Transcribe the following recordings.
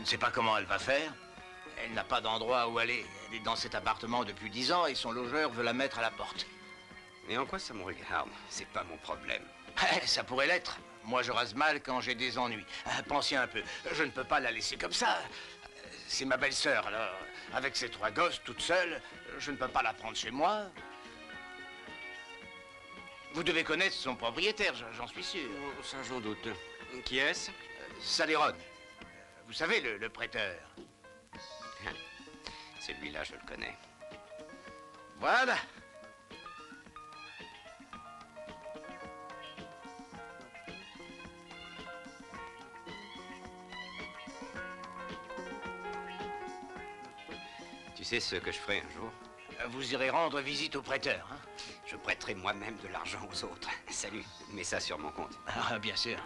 ne sais pas comment elle va faire. Elle n'a pas d'endroit où aller. Elle est dans cet appartement depuis 10 ans et son logeur veut la mettre à la porte. Mais en quoi ça me regarde? C'est pas mon problème. Ça pourrait l'être. Moi, je rase mal quand j'ai des ennuis. Pensez un peu. Je ne peux pas la laisser comme ça. C'est ma belle-sœur, alors. Avec ses 3 gosses, toute seule, je ne peux pas la prendre chez moi. Vous devez connaître son propriétaire, j'en suis sûr. Oh, ça, j'en doute. Qui est-ce? Saléron. Vous savez, le prêteur. Celui-là, je le connais. Voilà. Tu sais ce que je ferai un jour? Vous irez rendre visite au prêteur, hein? Je prêterai moi-même de l'argent aux autres. Salut, mets ça sur mon compte. Ah, bien sûr.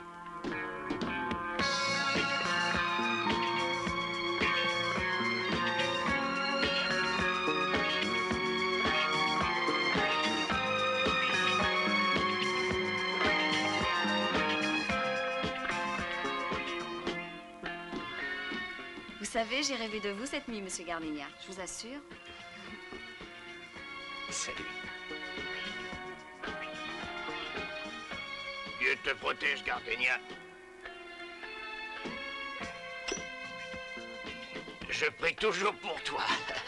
Vous savez, j'ai rêvé de vous cette nuit, monsieur Gardenia. Je vous assure. Salut. Dieu te protège, Gardenia. Je prie toujours pour toi.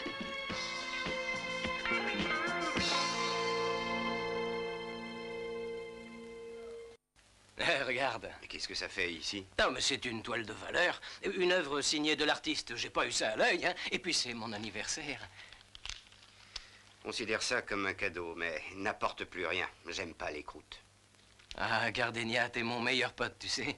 Regarde. Et qu'est-ce que ça fait ici? Non, mais c'est une toile de valeur, une œuvre signée de l'artiste. J'ai pas eu ça à l'œil, hein. Et puis c'est mon anniversaire. Considère ça comme un cadeau, mais n'apporte plus rien. J'aime pas les croûtes. Ah, Gardenia, t'es mon meilleur pote, tu sais.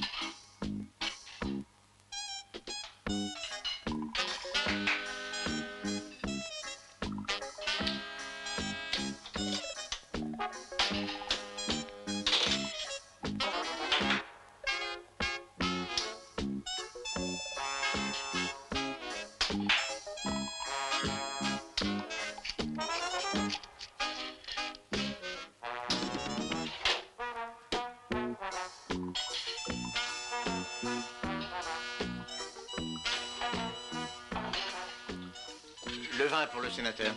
Le vin pour le sénateur.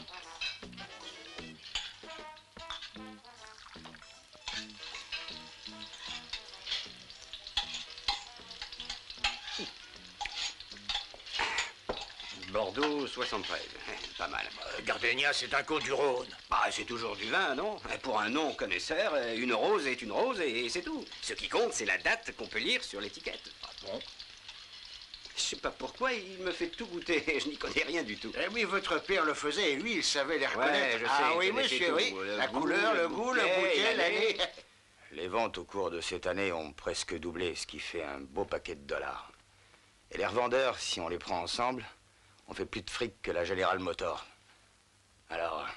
Bordeaux, 73. Pas mal. Gardenia, c'est un côte du Rhône. Ah, c'est toujours du vin, non? Pour un non-connaisseur, une rose est une rose et c'est tout. Ce qui compte, c'est la date qu'on peut lire sur l'étiquette. Ah bon? Je sais pas pourquoi, il me fait tout goûter. Je n'y connais rien du tout. Eh oui, votre père le faisait et lui, il savait les reconnaître. Ouais, je sais, ah il oui, connaissait monsieur, tout. oui. Le La goût, couleur, le goût, le bouquet, l'année. Les ventes au cours de cette année ont presque doublé, ce qui fait un beau paquet de dollars. Et les revendeurs, si on les prend ensemble, on fait plus de fric que la General Motors. Alors,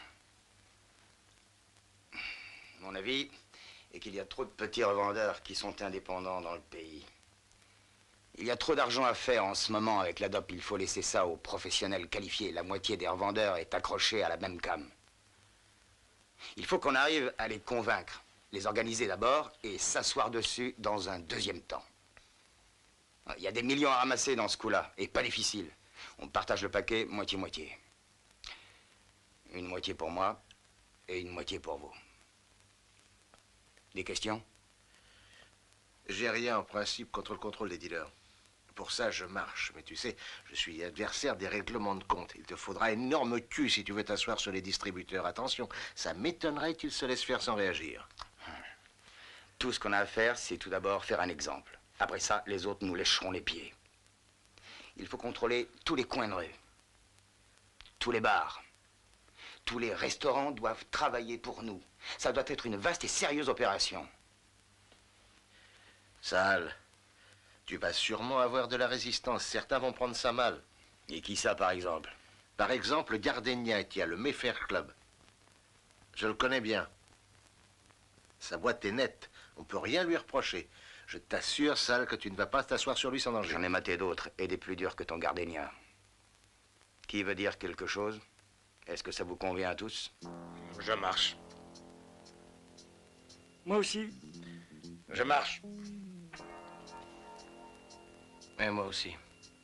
mon avis est qu'il y a trop de petits revendeurs qui sont indépendants dans le pays. Il y a trop d'argent à faire en ce moment avec la dope. Il faut laisser ça aux professionnels qualifiés. La moitié des revendeurs est accrochée à la même came. Il faut qu'on arrive à les convaincre, les organiser d'abord et s'asseoir dessus dans un deuxième temps. Il y a des millions à ramasser dans ce coup-là, et pas difficile. On partage le paquet moitié-moitié. Une moitié pour moi et une moitié pour vous. Des questions? J'ai rien en principe contre le contrôle des dealers. Pour ça, je marche. Mais tu sais, je suis adversaire des règlements de compte. Il te faudra énorme cul si tu veux t'asseoir sur les distributeurs. Attention, ça m'étonnerait qu'ils se laissent faire sans réagir. Tout ce qu'on a à faire, c'est tout d'abord faire un exemple. Après ça, les autres nous lécheront les pieds. Il faut contrôler tous les coins de rue, tous les bars. Tous les restaurants doivent travailler pour nous. Ça doit être une vaste et sérieuse opération. Sale, tu vas sûrement avoir de la résistance. Certains vont prendre ça mal. Et qui ça, par exemple? Par exemple, Gardenia, qui a le Mayfair Club. Je le connais bien. Sa boîte est nette. On peut rien lui reprocher. Je t'assure, Sale, que tu ne vas pas t'asseoir sur lui sans danger. J'en ai maté d'autres, et des plus durs que ton Gardenia. Qui veut dire quelque chose? Est-ce que ça vous convient à tous? Je marche. Moi aussi. Je marche. Et moi aussi.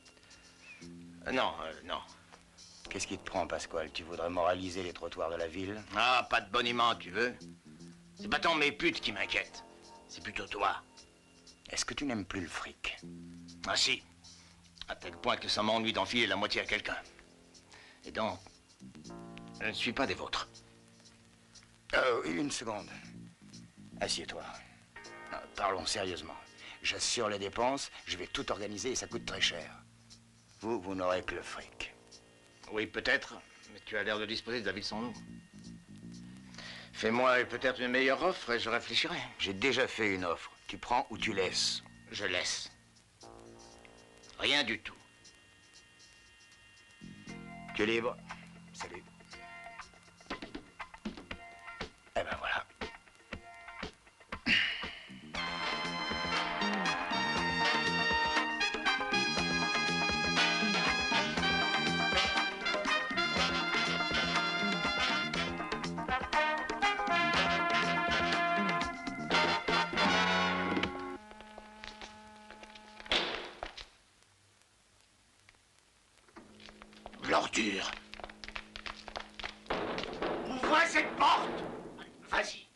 Non, non. Qu'est-ce qui te prend, Pasquale? Tu voudrais moraliser les trottoirs de la ville? Ah, pas de boniment, tu veux? C'est pas tant mes putes qui m'inquiètent. C'est plutôt toi. Est-ce que tu n'aimes plus le fric? Ah si. À tel point que ça m'ennuie d'enfiler la moitié à quelqu'un. Et donc, je ne suis pas des vôtres. Une seconde. Assieds-toi. Parlons sérieusement. J'assure les dépenses, je vais tout organiser et ça coûte très cher. Vous n'aurez que le fric. Oui, peut-être, mais tu as l'air de disposer de la ville sans nous. Fais-moi peut-être une meilleure offre et je réfléchirai. J'ai déjà fait une offre. Tu prends ou tu laisses? Je laisse. Rien du tout. Tu es libre. Salut. Eh ben voilà. L'ordure. Ouvre cette porte. Vas-y.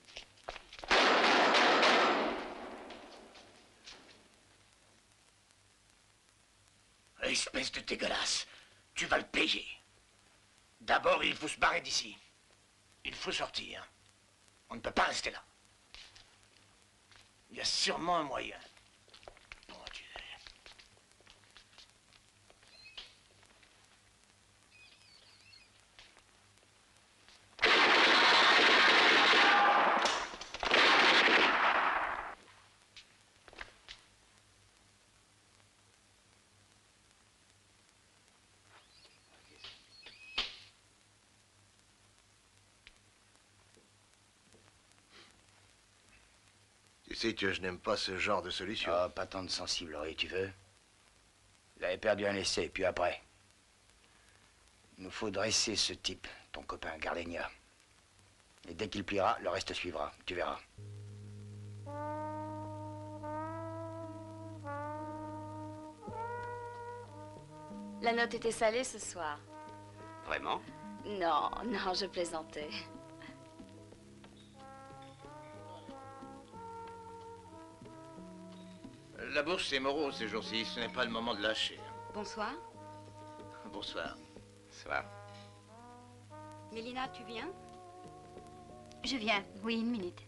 Espèce de dégueulasse. Tu vas le payer. D'abord, il faut se barrer d'ici. Il faut sortir. On ne peut pas rester là. Il y a sûrement un moyen. Mon Dieu. Tu sais que je n'aime pas ce genre de solution. Ah, pas tant de sensiblerie, tu veux? Il avait perdu un essai, puis après. Il nous faut dresser ce type, ton copain Gardenia. Et dès qu'il pliera, le reste suivra, tu verras. La note était salée ce soir. Vraiment? Non, non, je plaisantais. La bourse, c'est morose ces jours-ci. Ce n'est pas le moment de lâcher. Bonsoir. Bonsoir. Soir. Mélina, tu viens? Je viens, oui, une minute.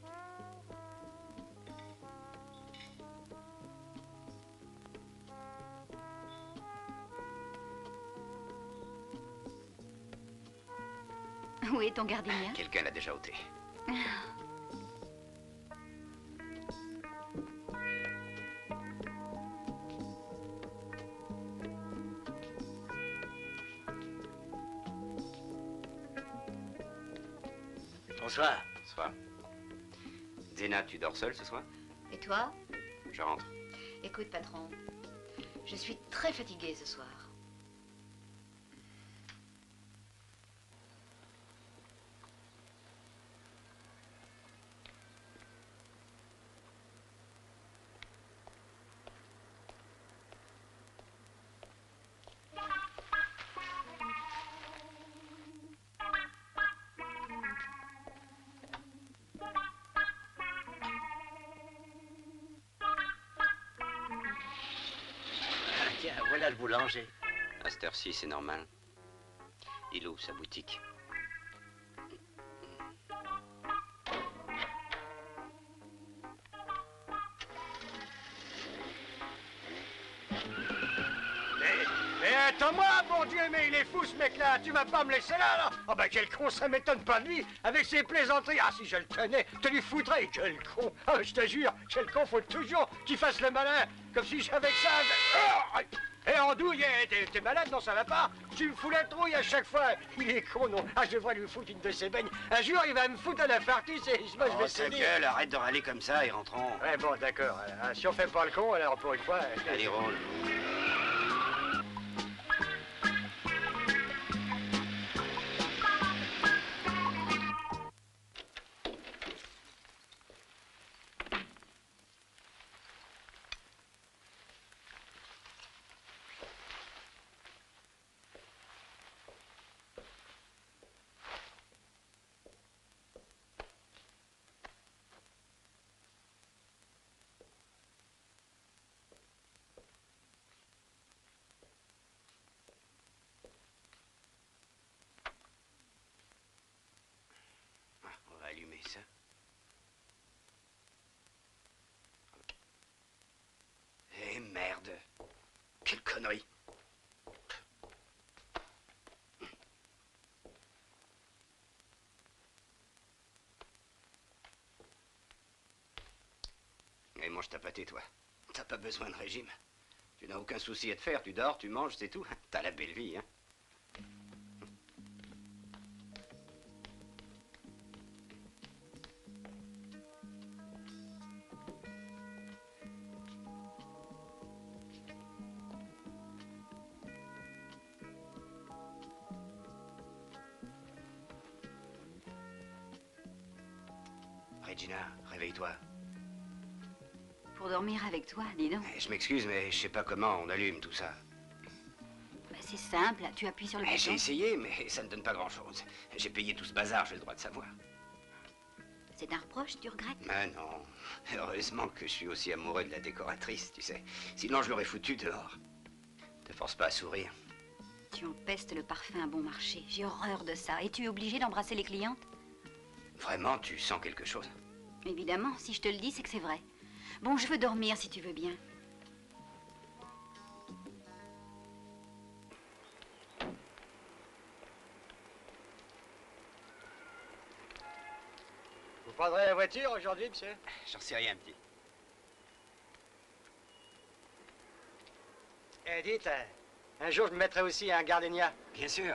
Où est ton gardien? Quelqu'un l'a déjà ôté. Bonsoir. Soir. Zéna, tu dors seule ce soir? Et toi? Je rentre. Écoute, patron, je suis très fatiguée ce soir. Tiens, voilà le boulanger. À cette heure-ci, c'est normal. Il ouvre sa boutique. Mais attends-moi, bon Dieu, mais il est fou ce mec-là. Tu vas pas me laisser là? Oh ben quel con, ça m'étonne pas de lui. Avec ses plaisanteries. Ah si je le tenais, te lui foutrais. Quel con. Ah je te jure, quel con, faut toujours qu'il fasse le malin. Comme si j'avais que ça. Oh, et Andouille, t'es malade, non ça va pas? Tu me fous la trouille à chaque fois. Il est con, non? Ah je devrais lui foutre une de ses beignes. Un jour il va me foutre à la fartisse et moi je vais Oh, ta saigner. gueule, arrête de râler comme ça et rentrons. Ouais bon d'accord. Si on fait pas le con, alors pour une fois. Allez, roule. manges ta pâtée, toi. T'as pas besoin de régime. Tu n'as aucun souci à te faire. Tu dors, tu manges, c'est tout. T'as la belle vie, hein. Regina, réveille-toi. Pour dormir avec toi, dis donc. Je m'excuse, mais je sais pas comment on allume tout ça. Bah, c'est simple, tu appuies sur le J'ai bouton. essayé, mais ça ne donne pas grand-chose. J'ai payé tout ce bazar, j'ai le droit de savoir. C'est un reproche, tu regrettes? Ah non, heureusement que je suis aussi amoureux de la décoratrice, tu sais. Sinon, je l'aurais foutu dehors. Te force pas à sourire. Tu empestes le parfum à bon marché. J'ai horreur de ça. Et tu es obligé d'embrasser les clientes? Vraiment, tu sens quelque chose? Évidemment, si je te le dis, c'est que c'est vrai. Bon, je veux dormir si tu veux bien. Vous prendrez la voiture aujourd'hui, monsieur? J'en sais rien, petit. Eh, dites, un jour je me mettrai aussi un gardénia. Bien sûr.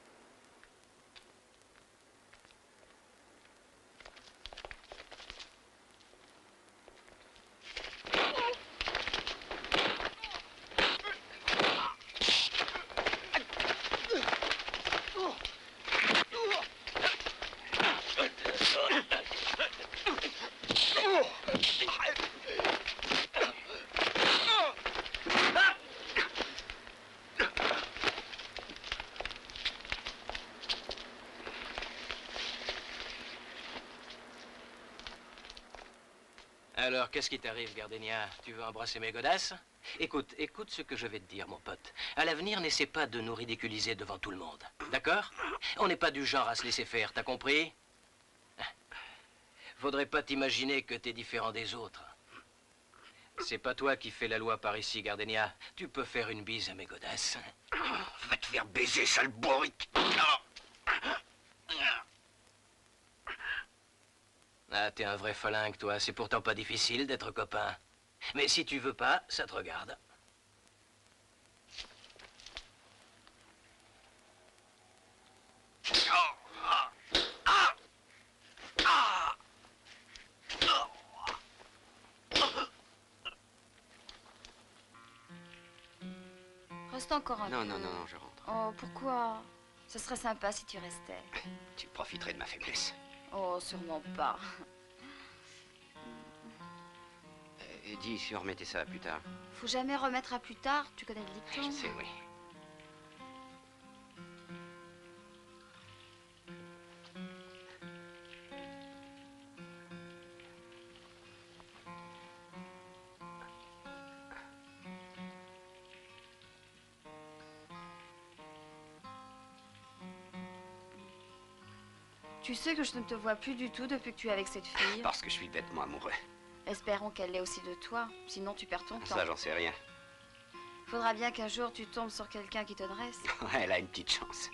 Alors, qu'est-ce qui t'arrive, Gardenia? Tu veux embrasser mes godasses? Écoute ce que je vais te dire, mon pote. À l'avenir, n'essaie pas de nous ridiculiser devant tout le monde. D'accord? On n'est pas du genre à se laisser faire, t'as compris? Faudrait pas t'imaginer que t'es différent des autres. C'est pas toi qui fais la loi par ici, Gardenia. Tu peux faire une bise à mes godasses. Va te faire baiser, sale bourrique. Ah, t'es un vrai falingue, toi. C'est pourtant pas difficile d'être copain. Mais si tu veux pas, ça te regarde. Reste encore un peu. Non, je rentre. Oh, pourquoi? Ce serait sympa si tu restais. Tu profiterais de ma faiblesse. Oh, sûrement pas. Dis si on remettait ça plus tard. Faut jamais remettre à plus tard, tu connais le dicton. Je sais, oui. Tu sais que je ne te vois plus du tout depuis que tu es avec cette fille. Parce que je suis bêtement amoureux. Espérons qu'elle l'est aussi de toi, sinon tu perds ton temps. Ça, j'en sais rien. Faudra bien qu'un jour tu tombes sur quelqu'un qui te dresse. Elle a une petite chance.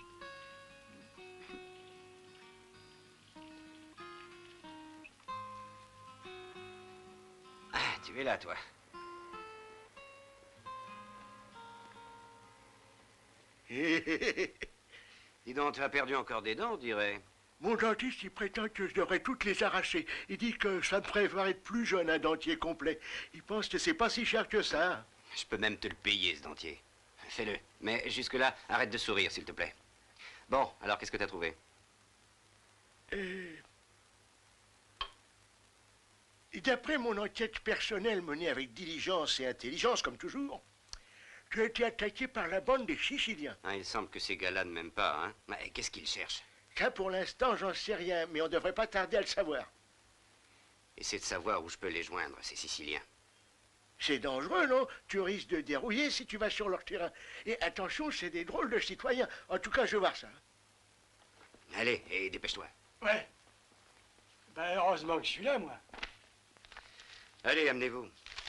Ah, tu es là, toi. Dis donc, tu as perdu encore des dents, on dirait. Mon dentiste, il prétend que je devrais toutes les arracher. Il dit que ça me ferait paraître plus jeune un dentier complet. Il pense que c'est pas si cher que ça. Je peux même te le payer, ce dentier. Fais-le. Mais jusque-là, arrête de sourire, s'il te plaît. Bon, alors qu'est-ce que t'as trouvé? Et d'après mon enquête personnelle menée avec diligence et intelligence, comme toujours, j'ai été attaqué par la bande des Siciliens. Ah, il semble que ces gars-là ne m'aiment pas, hein. Mais qu'est-ce qu'ils cherchent? Ça, pour l'instant, j'en sais rien, mais on devrait pas tarder à le savoir. Essaie de savoir où je peux les joindre, ces Siciliens. C'est dangereux, non? Tu risques de dérouiller si tu vas sur leur terrain. Et attention, c'est des drôles de citoyens. En tout cas, je veux voir ça. Allez, et dépêche-toi. Ouais. Ben, heureusement que je suis là, moi. Allez, amenez-vous.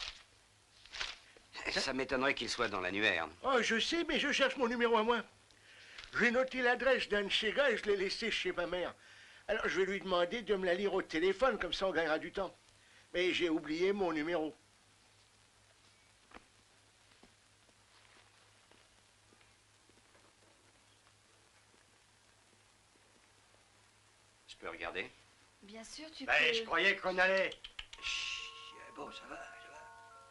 Ça m'étonnerait qu'ils soient dans l'annuaire. Oh, je sais, mais je cherche mon numéro à moi. J'ai noté l'adresse d'un de ces gars et je l'ai laissé chez ma mère. Alors, je vais lui demander de me la lire au téléphone, comme ça on gagnera du temps. Mais j'ai oublié mon numéro. peux regarder? Bien sûr, tu Ben, peux... je croyais qu'on allait... Chut, bon, ça va, ça va.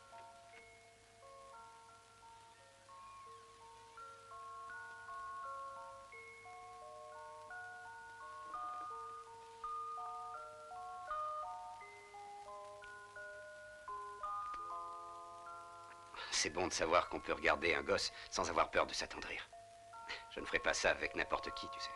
C'est bon de savoir qu'on peut regarder un gosse sans avoir peur de s'attendrir. Je ne ferai pas ça avec n'importe qui, tu sais.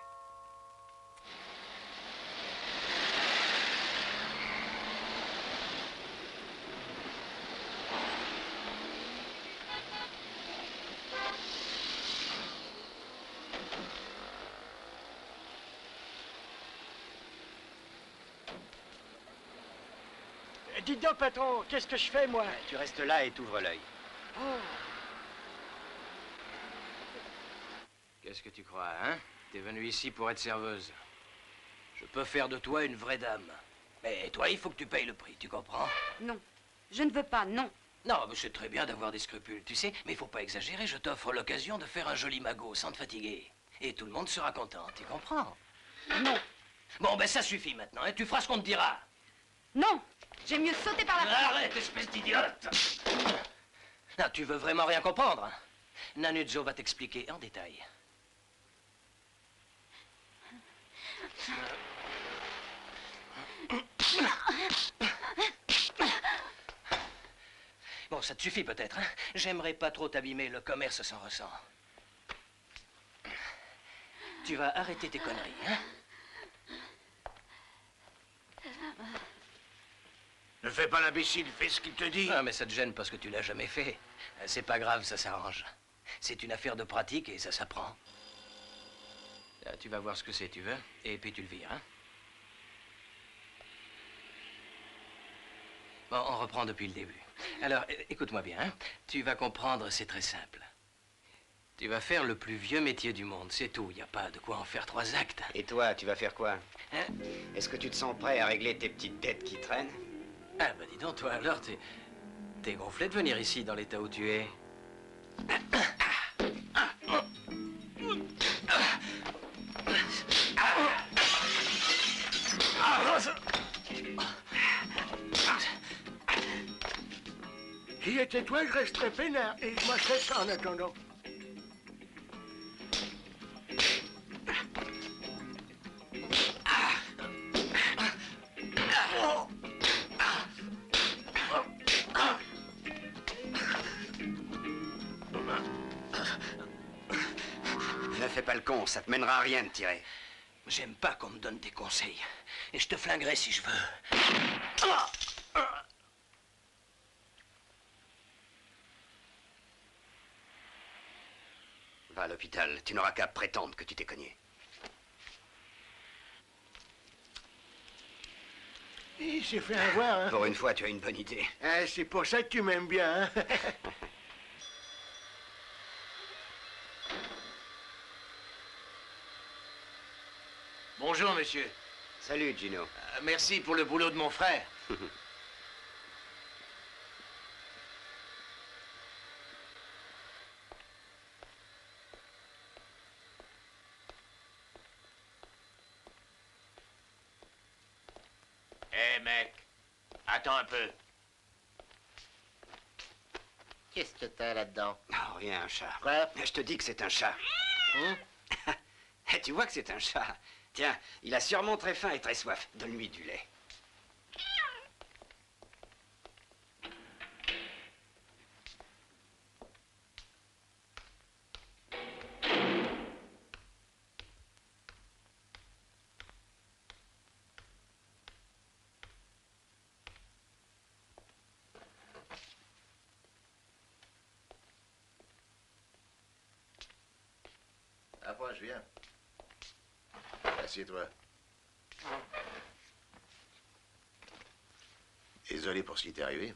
Dites donc, patron, qu'est-ce que je fais, moi? Tu restes là et t'ouvres l'œil. Oh. Qu'est-ce que tu crois, hein? T'es venue ici pour être serveuse. Je peux faire de toi une vraie dame. Mais toi, il faut que tu payes le prix, tu comprends? Non, je ne veux pas, non. Non, mais c'est très bien d'avoir des scrupules, tu sais, mais il faut pas exagérer, je t'offre l'occasion de faire un joli magot sans te fatiguer. Et tout le monde sera content, tu comprends? Non, Bon, ben ça suffit maintenant, hein? Tu feras ce qu'on te dira. non, j'aime mieux sauter par la... Arrête, espèce d'idiote! Non, tu veux vraiment rien comprendre, hein? Nanuzzo va t'expliquer en détail. Bon, ça te suffit peut-être, hein? J'aimerais pas trop t'abîmer, le commerce s'en ressent. Tu vas arrêter tes conneries, hein? Ne fais pas l'imbécile, fais ce qu'il te dit. Ah, mais ça te gêne parce que tu l'as jamais fait. C'est pas grave, ça s'arrange. C'est une affaire de pratique et ça s'apprend. Tu vas voir ce que c'est, tu veux, et puis tu le vires, hein? Bon, on reprend depuis le début. Alors, écoute-moi bien, hein? Tu vas comprendre, c'est très simple. Tu vas faire le plus vieux métier du monde, c'est tout. Il n'y a pas de quoi en faire 3 actes. Et toi, tu vas faire quoi? Hein? Est-ce que tu te sens prêt à régler tes petites dettes qui traînent? Ah, bah dis donc, toi, alors, t'es gonflé de venir ici dans l'état où tu es. Si j'étais toi, je resterais peinard et je mangerais ça en attendant. Ne fais pas le con, ça te mènera à rien de tirer. J'aime pas qu'on me donne des conseils. Et je te flinguerai si je veux. Va à l'hôpital, tu n'auras qu'à prétendre que tu t'es cogné. Il s'est fait avoir, hein. Pour une fois, tu as une bonne idée. Ah, c'est pour ça que tu m'aimes bien, hein. Bonjour, monsieur. Salut, Gino. Merci pour le boulot de mon frère. Hé, mec, attends un peu. Qu'est-ce que t'as là-dedans? Non, rien, un chat. Quoi? Je te dis que c'est un chat. Hein? Tu vois que c'est un chat. Tiens, il a sûrement très faim et très soif. Donne-lui du lait. Approche, viens. Assieds-toi. Désolé pour ce qui t'est arrivé.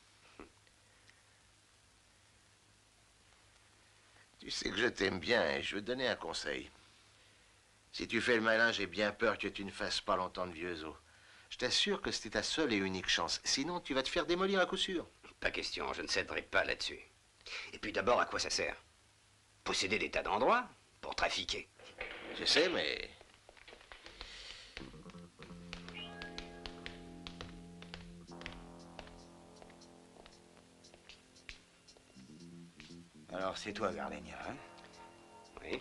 Tu sais que je t'aime bien et je veux te donner un conseil. Si tu fais le malin, j'ai bien peur que tu ne fasses pas longtemps de vieux os. Je t'assure que c'était ta seule et unique chance. Sinon, tu vas te faire démolir à coup sûr. Pas question, je ne céderai pas là-dessus. Et puis d'abord, à quoi ça sert? Posséder des tas d'endroits? Pour trafiquer. Je sais, mais... Alors, c'est toi, Gardenia, hein? Oui.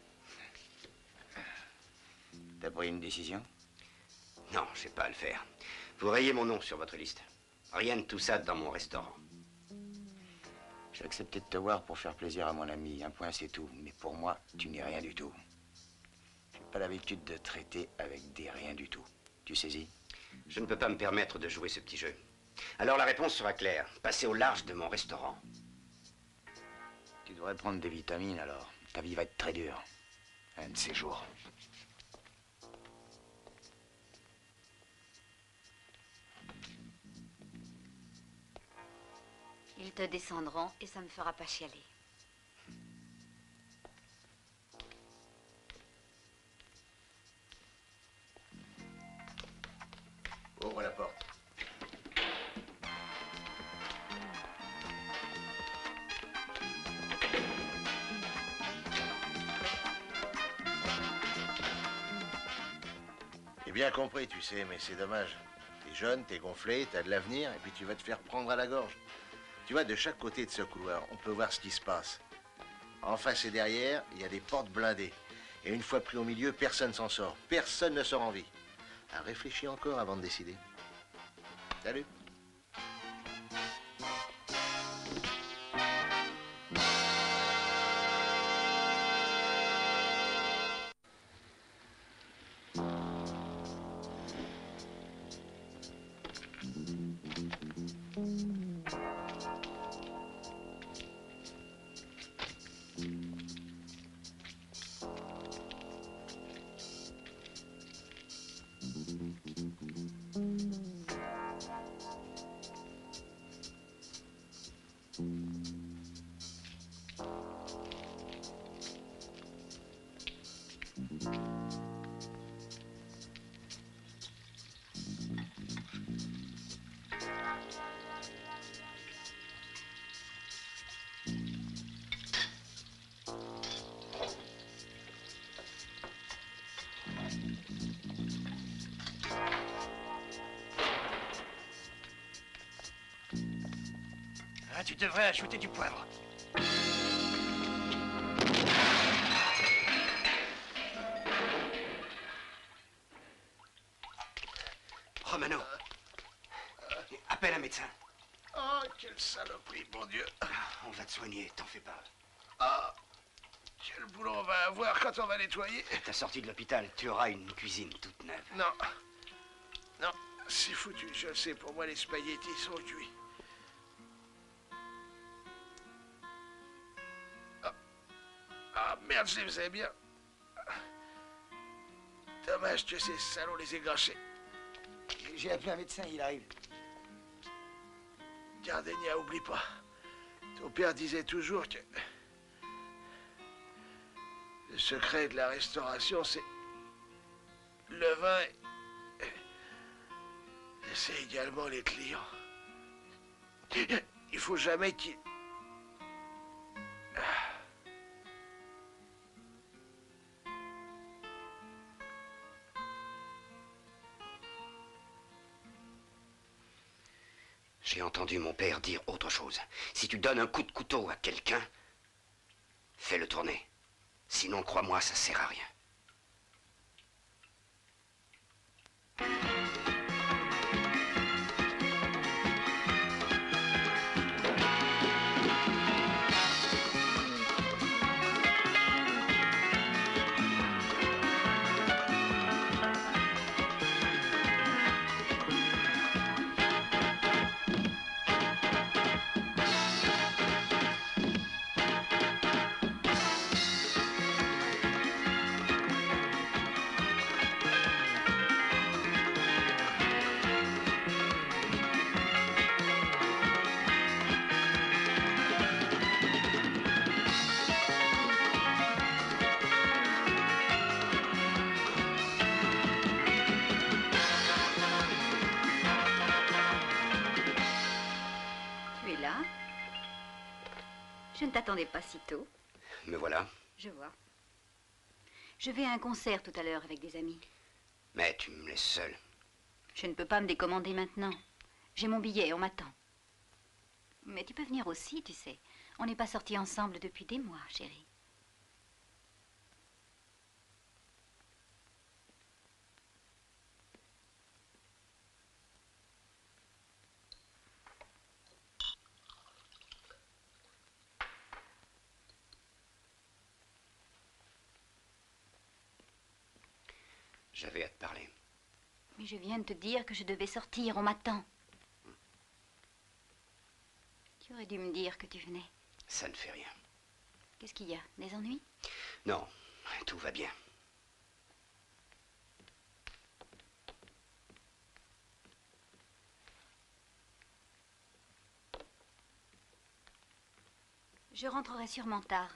T'as pris une décision? Non, je sais pas à le faire. Vous rayez mon nom sur votre liste. Rien de tout ça dans mon restaurant. J'ai accepté de te voir pour faire plaisir à mon ami. Un point, c'est tout. Mais pour moi, tu n'es rien du tout. J'ai pas l'habitude de traiter avec des rien du tout. Tu saisis? Je ne peux pas me permettre de jouer ce petit jeu. Alors la réponse sera claire. Passez au large de mon restaurant. Tu devrais prendre des vitamines, alors. Ta vie va être très dure. Un de ces jours. Ils te descendront et ça ne me fera pas chialer. Ouvre la porte. J'ai bien compris, tu sais, mais c'est dommage. T'es jeune, t'es gonflé, t'as de l'avenir, et puis tu vas te faire prendre à la gorge. Tu vois, de chaque côté de ce couloir, on peut voir ce qui se passe. En face et derrière, il y a des portes blindées. Et une fois pris au milieu, personne s'en sort. Personne ne sort en vie. Alors réfléchis encore avant de décider. Salut. Ah, tu devrais ajouter du poivre. Romano, appelle un médecin. Oh, quelle saloperie, mon Dieu. On va te soigner, t'en fais pas. Ah, quel boulot on va avoir quand on va nettoyer. Ta sortie de l'hôpital, tu auras une cuisine toute neuve. Non. Non, c'est foutu, je le sais. Pour moi, les spaghettis sont cuits. Ah, merde, je les faisais bien. Dommage que ces salauds les aient gâchés. J'ai appelé un médecin, il arrive. Gardenia, oublie pas. Ton père disait toujours que... le secret de la restauration, c'est... le vin et c'est également les clients. Il faut jamais qu'ils... J'ai entendu mon père dire autre chose. Si tu donnes un coup de couteau à quelqu'un, fais-le tourner. Sinon, crois-moi, ça sert à rien. Je ne t'attendais pas si tôt. Me voilà. Je vois. Je vais à un concert tout à l'heure avec des amis. Mais tu me laisses seule. Je ne peux pas me décommander maintenant. J'ai mon billet, on m'attend. Mais tu peux venir aussi, tu sais. On n'est pas sortis ensemble depuis des mois, chérie. J'avais à te parler. Mais je viens de te dire que je devais sortir, on m'attend. Tu aurais dû me dire que tu venais. Ça ne fait rien. Qu'est-ce qu'il y a? Des ennuis? Non, tout va bien. Je rentrerai sûrement tard.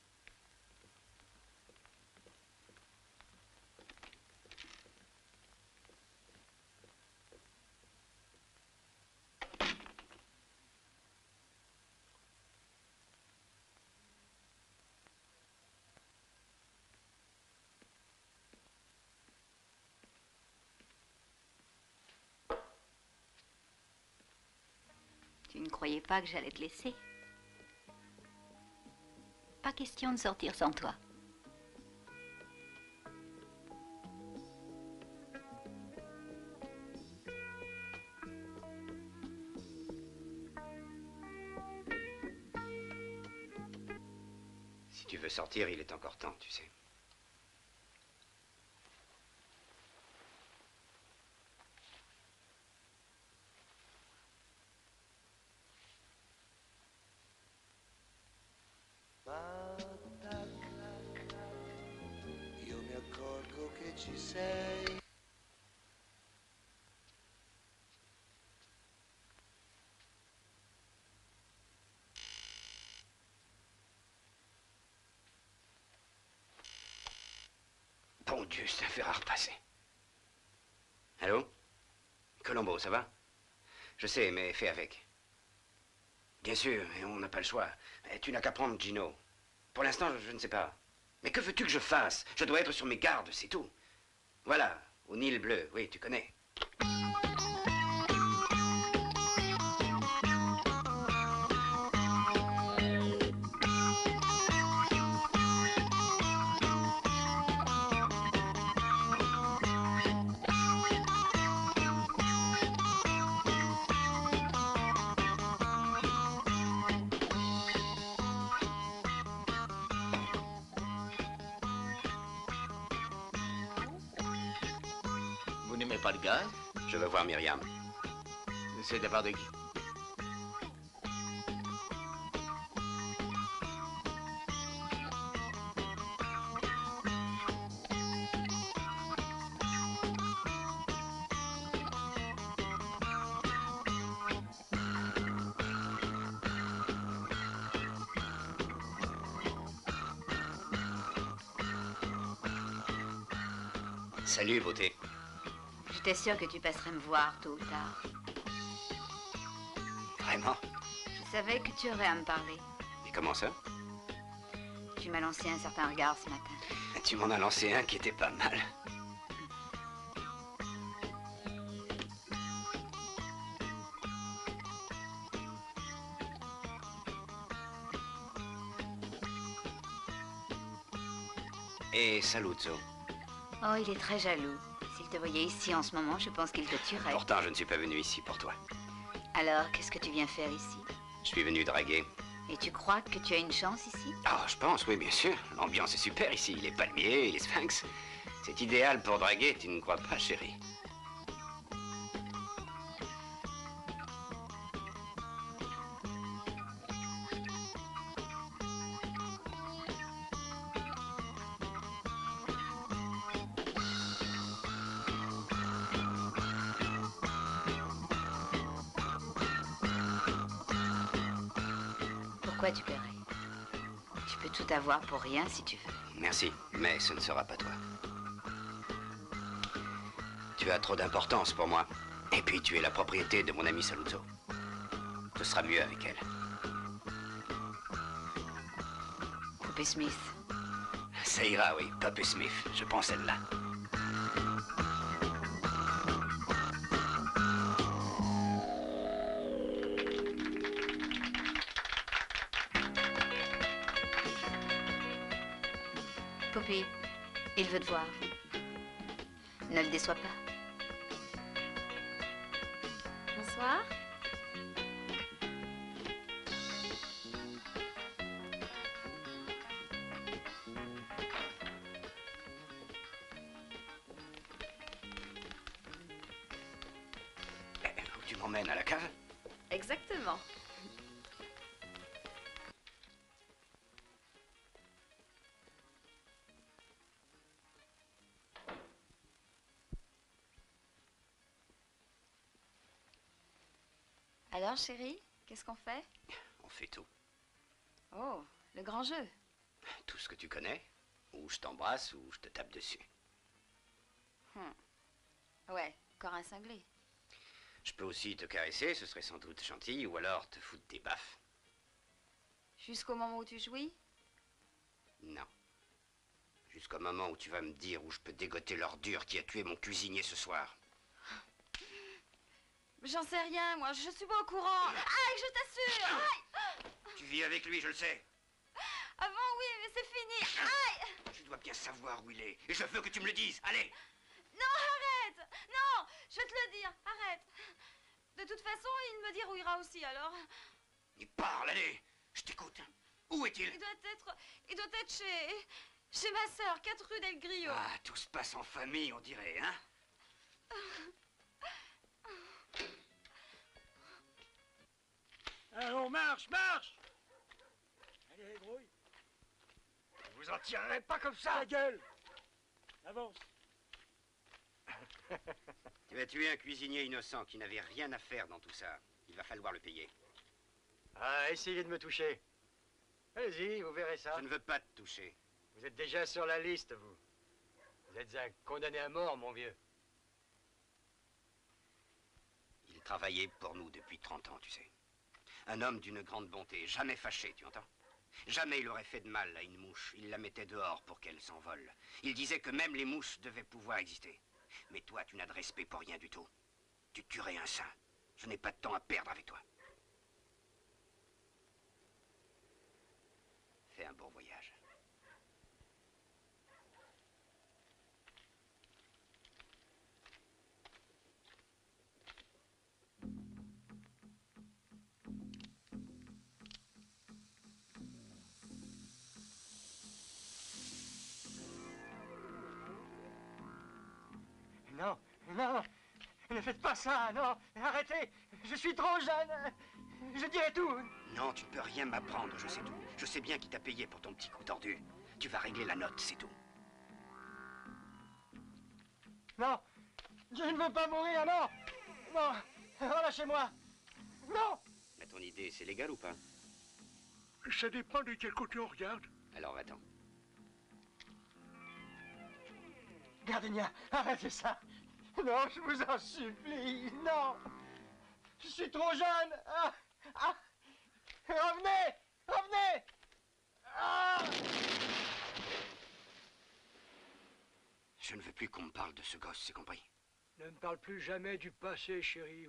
Tu ne croyais pas que j'allais te laisser? Pas question de sortir sans toi. Si tu veux sortir, il est encore temps, tu sais. Io mi accorgo che ci sei. Bon Dieu, c'est un fer à repasser. Allô? Colombo, ça va? Je sais, mais fais avec. Bien sûr, mais on n'a pas le choix. Tu n'as qu'à prendre Gino. Pour l'instant, je ne sais pas. Mais que veux-tu que je fasse? Je dois être sur mes gardes, c'est tout. Voilà, au Nil bleu, oui, tu connais. Vous n'aimez pas le gaz? Je veux voir Myriam. C'est de la part de qui? Salut, beauté. J'étais sûre que tu passerais me voir tôt ou tard. Vraiment? Je savais que tu aurais à me parler. Et comment ça? Tu m'as lancé un certain regard ce matin. Tu m'en as lancé un qui était pas mal. Et Saluzzo. Oh, il est très jaloux. S'il te voyait ici en ce moment, je pense qu'il te tuerait. Pourtant, je ne suis pas venu ici pour toi. Alors, qu'est-ce que tu viens faire ici? Je suis venu draguer. Et tu crois que tu as une chance ici? Ah, je pense, oui, bien sûr. L'ambiance est super ici. Les palmiers, les sphinx. C'est idéal pour draguer, tu ne crois pas, chérie? Pourquoi tu paierais? Tu peux tout avoir pour rien si tu veux. Merci, mais ce ne sera pas toi. Tu as trop d'importance pour moi. Et puis tu es la propriété de mon ami Saluzzo. Ce sera mieux avec elle. Poupée Smith. Ça ira, oui. Poppy Smith. Je prends celle-là. Poppy, il veut te voir. Ne le déçois pas. Bonsoir. Tu m'emmènes à la cave? Exactement. Alors, chérie, qu'est-ce qu'on fait? On fait tout. Oh, le grand jeu. Tout ce que tu connais. Ou je t'embrasse, ou je te tape dessus. Ouais, encore un cinglé. Je peux aussi te caresser, ce serait sans doute gentil, ou alors te foutre des baffes. Jusqu'au moment où tu jouis? Non. Jusqu'au moment où tu vas me dire où je peux dégoter l'ordure qui a tué mon cuisinier ce soir. J'en sais rien, moi, je suis pas au courant. Aïe, je t'assure. Aïe. Tu vis avec lui, je le sais. Avant, oui, mais c'est fini. Aïe. Tu dois bien savoir où il est, et je veux que tu me le dises. Allez! Non, arrête. Non, je vais te le dire, arrête. De toute façon, il me dira où il ira aussi, alors. Il parle, allez! Je t'écoute. Où est-il? Il doit être chez ma sœur, 4 rue del Grillo. Ah, tout se passe en famille, on dirait, hein? Allons, marche, marche! Allez, grouille. Vous en tirerez pas comme ça. Ta gueule! Avance. Tu as tué un cuisinier innocent qui n'avait rien à faire dans tout ça. Il va falloir le payer. Ah, essayez de me toucher. Allez-y, vous verrez ça. Je ne veux pas te toucher. Vous êtes déjà sur la liste, vous. Vous êtes un condamné à mort, mon vieux. Il travaillait pour nous depuis 30 ans, tu sais. Un homme d'une grande bonté, jamais fâché, tu entends? Jamais il aurait fait de mal à une mouche. Il la mettait dehors pour qu'elle s'envole. Il disait que même les mouches devaient pouvoir exister. Mais toi, tu n'as de respect pour rien du tout. Tu tuerais un saint. Je n'ai pas de temps à perdre avec toi. Fais un bon voyage. Non, non, ne faites pas ça, non, arrêtez, je suis trop jeune, je dirai tout. Non, tu ne peux rien m'apprendre, je sais tout. Je sais bien qui t'a payé pour ton petit coup tordu. Tu vas régler la note, c'est tout. Non, je ne veux pas mourir, non, non, relâchez-moi, non. Mais ton idée, c'est légal ou pas? Ça dépend de quel côté on regarde. Alors va-t'en. Gardenia, arrêtez ça. Non, je vous en supplie, non. Je suis trop jeune. Revenez, revenez. Je ne veux plus qu'on me parle de ce gosse, c'est compris? Ne me parle plus jamais du passé, chérie.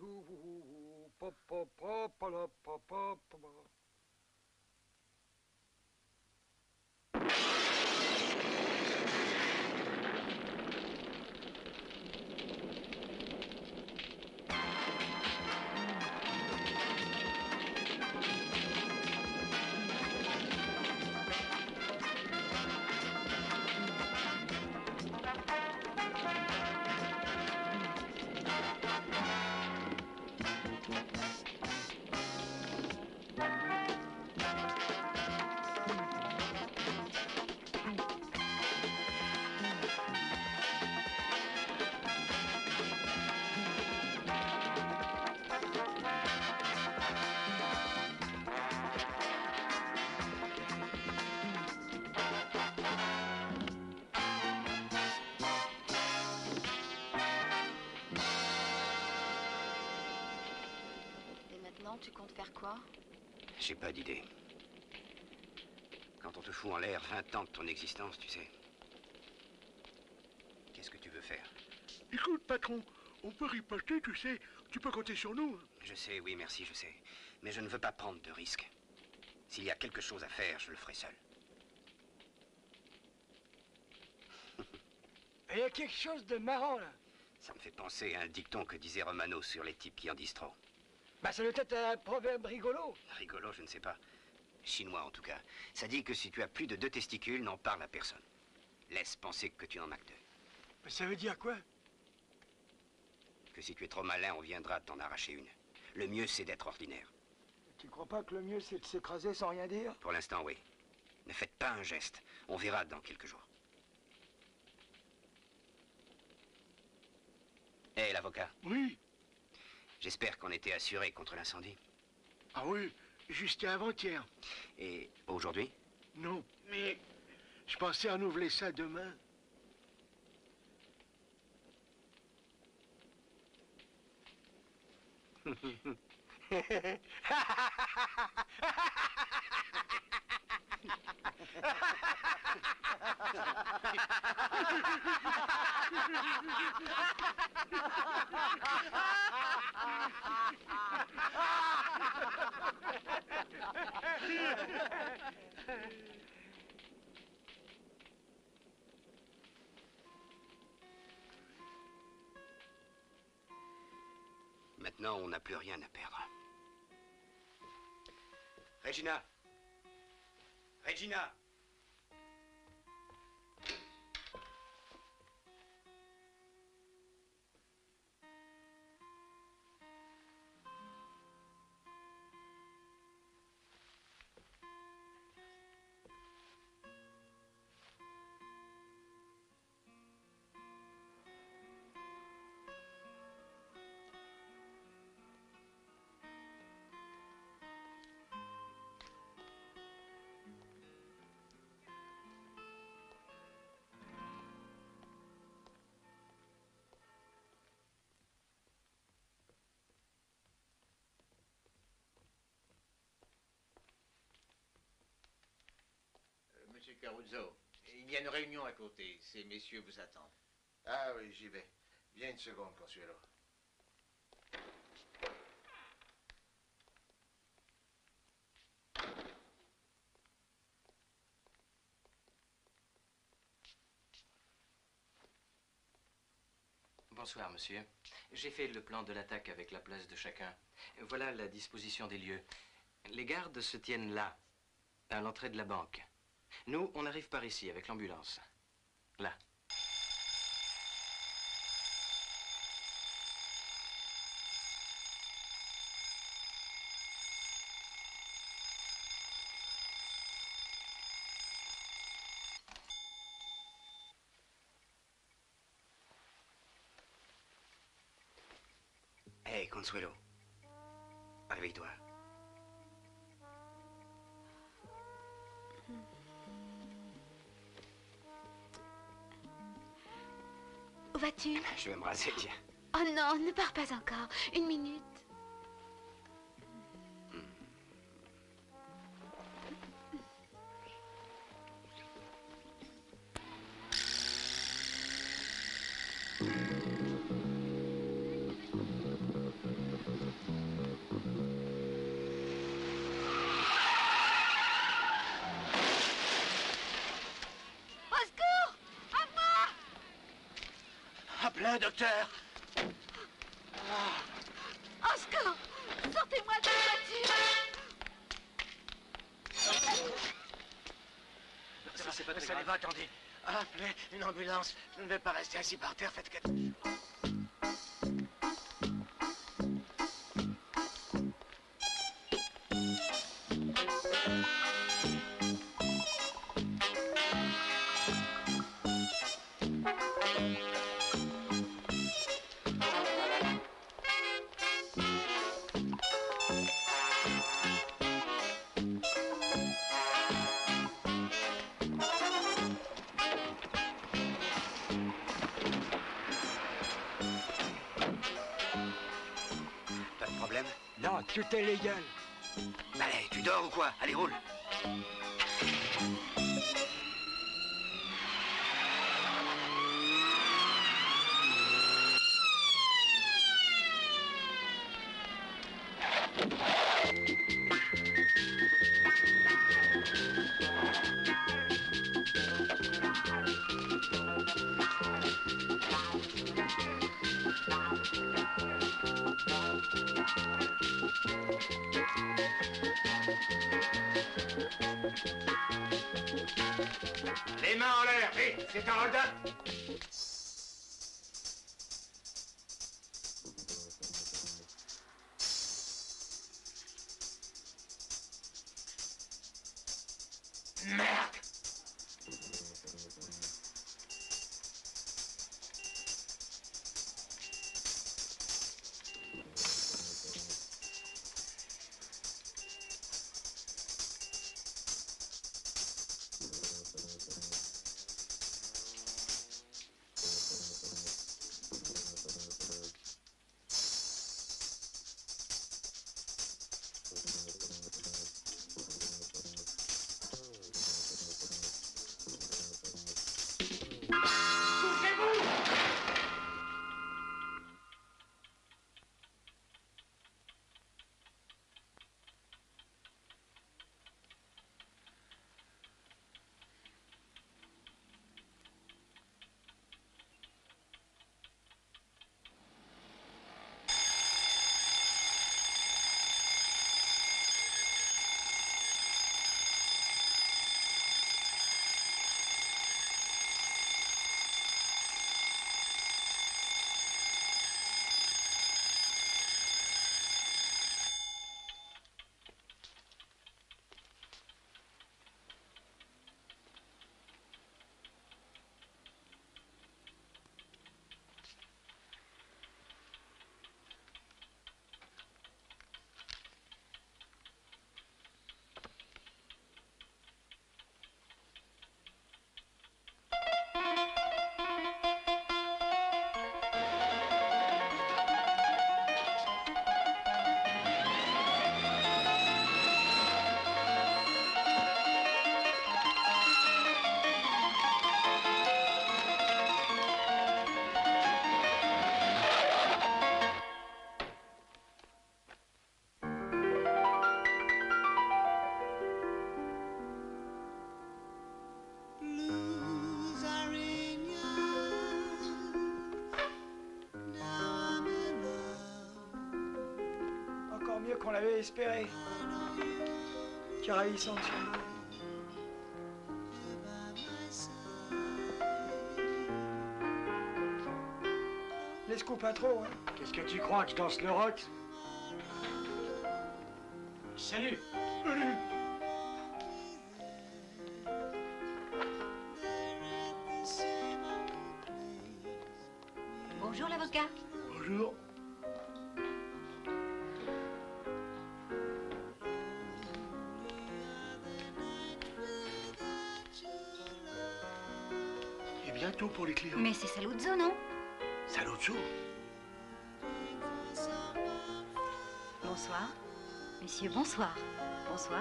Tu comptes faire quoi? J'ai pas d'idée. Quand on te fout en l'air 20 ans de ton existence, tu sais. Qu'est-ce que tu veux faire? Écoute, patron, on peut riposter, tu sais. Tu peux compter sur nous. Je sais, oui, merci, je sais. Mais je ne veux pas prendre de risques. S'il y a quelque chose à faire, je le ferai seul. Il y a quelque chose de marrant, là. Ça me fait penser à un dicton que disait Romano sur les types qui en disent trop. Bah, ça doit être un proverbe rigolo. Rigolo, je ne sais pas. Chinois, en tout cas. Ça dit que si tu as plus de 2 testicules, n'en parle à personne. Laisse penser que tu en as que 2. Mais ça veut dire quoi? Que si tu es trop malin, on viendra t'en arracher une. Le mieux, c'est d'être ordinaire. Tu crois pas que le mieux, c'est de s'écraser sans rien dire? Pour l'instant, oui. Ne faites pas un geste. On verra dans quelques jours. Hé, l'avocat. Oui. J'espère qu'on était assuré contre l'incendie. Ah oui, jusqu'à avant-hier. Et aujourd'hui? Non, mais je pensais renouveler ça demain. Maintenant, on n'a plus rien à perdre. Regina! Regina! Monsieur Caruso, il y a une réunion à côté. Ces messieurs vous attendent. Ah oui, j'y vais. Viens une seconde, Consuelo. Bonsoir, monsieur. J'ai fait le plan de l'attaque avec la place de chacun. Voilà la disposition des lieux. Les gardes se tiennent là, à l'entrée de la banque. Nous, on arrive par ici, avec l'ambulance. Là. Hé, Consuelo. Réveille-toi. Où vas-tu? Je vais me raser, tiens. Oh non, ne pars pas encore. Une minute. Appelez un docteur. Au secours! Sortez-moi de la voiture! C'est pas très grave. Attendez. Appelez une ambulance. Je ne vais pas rester assis par terre. Faites quelque chose. Non, tout est légal. Allez, tu dors ou quoi? Allez, roule. C'est un hold-up. Merde. Mieux qu'on l'avait espéré. Caraïs entier. Les scoops pas trop, hein. Qu'est-ce que tu crois que je danse le rock? Salut. Bonjour l'avocat. Bonjour. Bientôt pour les clients. Mais c'est Saluzzo, non? Saluzzo? Bonsoir. Monsieur, bonsoir. Bonsoir.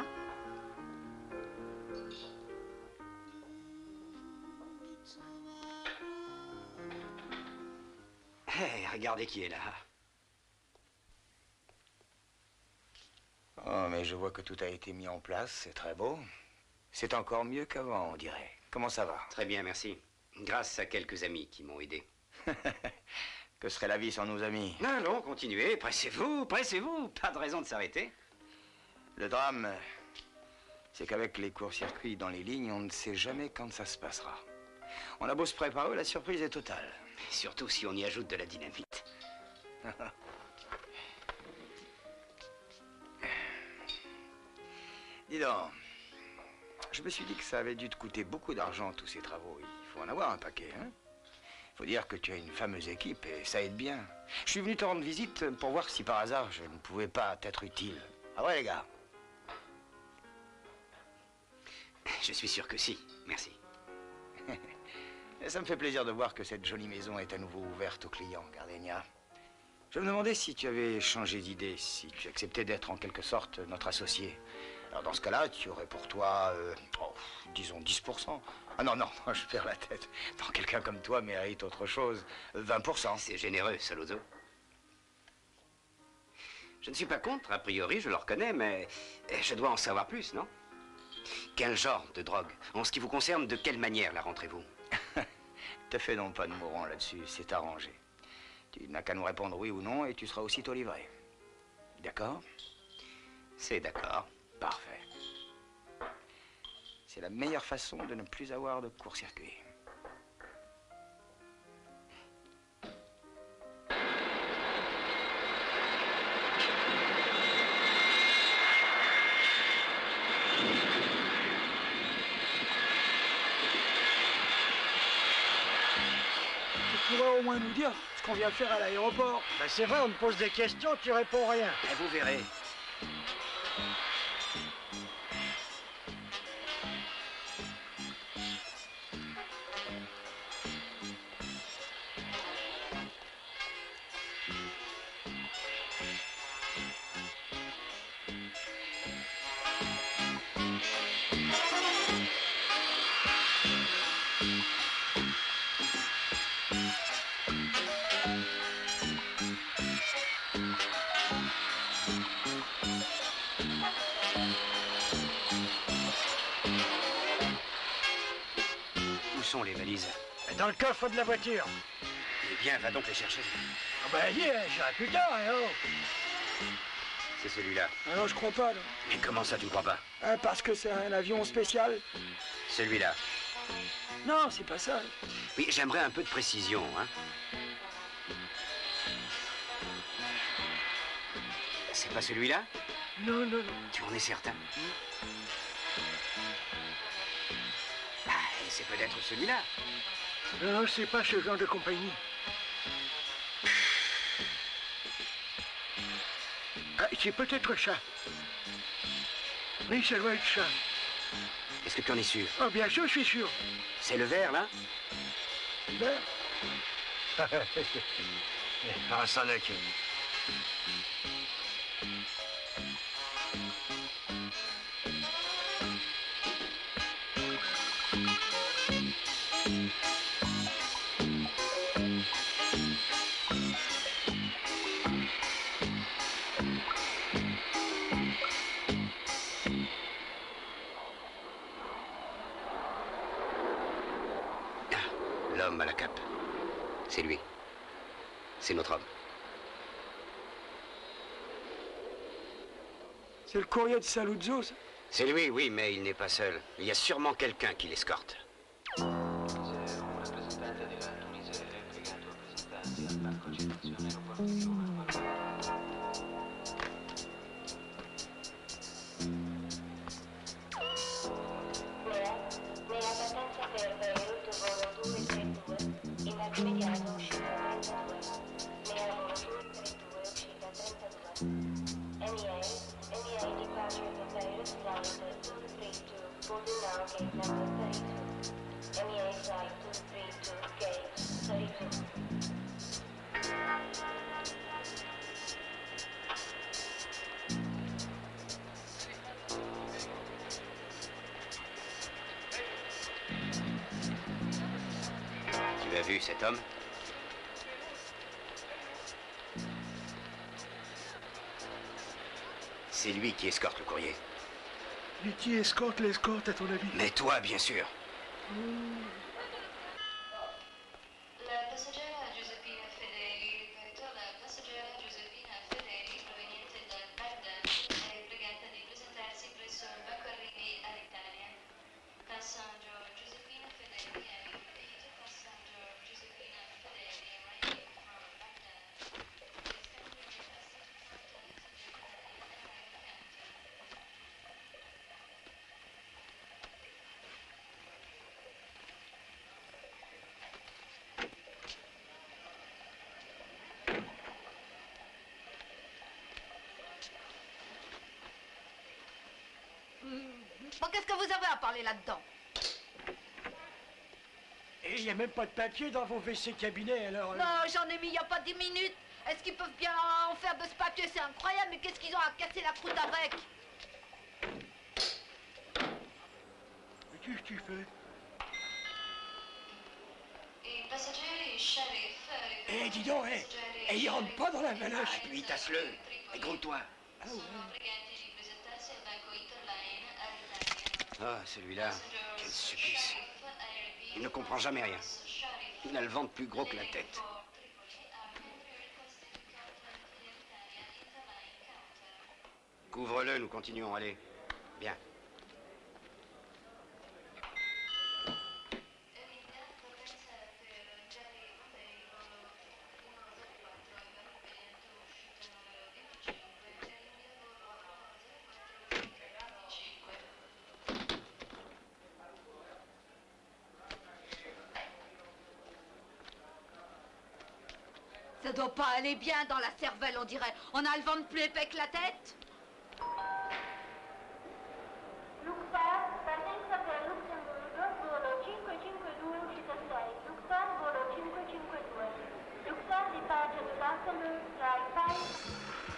Hey, regardez qui est là. Oh, mais je vois que tout a été mis en place, c'est très beau. C'est encore mieux qu'avant, on dirait. Comment ça va? Très bien, merci. Grâce à quelques amis qui m'ont aidé. Que serait la vie sans nos amis? Allons, continuez, pressez-vous, pressez-vous. Pas de raison de s'arrêter. Le drame, c'est qu'avec les courts-circuits dans les lignes, on ne sait jamais quand ça se passera. On a beau se préparer, la surprise est totale. Et surtout si on y ajoute de la dynamite. Dis donc, je me suis dit que ça avait dû te coûter beaucoup d'argent, tous ces travaux. Il faut en avoir un paquet, hein? Faut dire que tu as une fameuse équipe et ça aide bien. Je suis venu te rendre visite pour voir si par hasard je ne pouvais pas t'être utile. Ah ouais, les gars? Je suis sûr que si, merci. Et ça me fait plaisir de voir que cette jolie maison est à nouveau ouverte aux clients, Gardenia. Je me demandais si tu avais changé d'idée, si tu acceptais d'être en quelque sorte notre associé. Alors dans ce cas-là, tu aurais pour toi, disons 10%. Ah non, non, je perds la tête. Tant quelqu'un comme toi mérite autre chose, 20%. C'est généreux, Saluzzo. Je ne suis pas contre, a priori, je le reconnais, mais je dois en savoir plus, non? Quel genre de drogue? En ce qui vous concerne, de quelle manière la rentrez-vous? Te fais donc pas de mourant là-dessus, c'est arrangé. Tu n'as qu'à nous répondre oui ou non et tu seras aussitôt livré. D'accord? C'est d'accord. Parfait. C'est la meilleure façon de ne plus avoir de court-circuit. pourrais au moins nous dire ce qu'on vient faire à l'aéroport. Ben c'est vrai, on te pose des questions, tu réponds rien. Et vous verrez. Où sont les valises? Dans le coffre de la voiture. Eh bien, va donc les chercher. Ah ben, j'irai plus tard, hein, oh. C'est celui-là. Ah non, je crois pas, non. Mais comment ça, tu ne crois pas? Parce que c'est un avion spécial. Celui-là. Non, c'est pas ça. Oui, j'aimerais un peu de précision, hein. C'est pas celui-là? Non, non, non. Tu en es certain? Ah, et c'est peut-être celui-là. Non, c'est pas ce genre de compagnie. Ah, c'est peut-être ça. Oui, ça doit être ça. Est-ce que tu en es sûr? Oh, bien sûr, je suis sûr. C'est le vert, là? Vert. Ah, ça n'est que... L'homme à la cape. C'est lui. C'est notre homme. C'est le courrier de Saluzzo, ça. C'est lui, oui, mais il n'est pas seul. Il y a sûrement quelqu'un qui l'escorte. Tu as vu cet homme? C'est lui qui escorte le courrier. Mais qui escorte l'escorte, à ton avis? Mais toi, bien sûr. La passeggera Giuseppina Fedeli, ripeto, la passeggera Giuseppina Fedeli proveniente da Baghdad è pregata di presentarsi presso il Banco Arrivi all'Italia. Passaggio Giuseppina Fedeli è ripetuto, passaggio Giuseppina Fedeli arriving from Baghdad. Bon, qu'est-ce que vous avez à parler là-dedans? Et il n'y a même pas de papier dans vos WC cabinets, alors... Non, j'en ai mis il n'y a pas 10 minutes. Est-ce qu'ils peuvent bien en faire de ce papier? C'est incroyable, mais qu'est-ce qu'ils ont à casser la croûte avec? Mais qu'est-ce que tu fais? I passeggeri Sharif Eh, dis donc, il rentre pas dans la valoche. Puis tasse-le. Et gronde-toi. Ah ouais. pregati di presentarsi al Banco Interline all'Italia. Ah, celui-là. Quel supplice. Il ne comprend jamais rien. Il a le ventre plus gros que la tête. Couvre-le, nous continuons, allez. Bien. Ça doit pas aller bien dans la cervelle, on dirait. On a le ventre plus épais que la tête. Luxor, partenza per Lussemburgo, volo 552 uscita 6. Luxor, volo 552. Luxor, departure to Luxembourg, flight 5.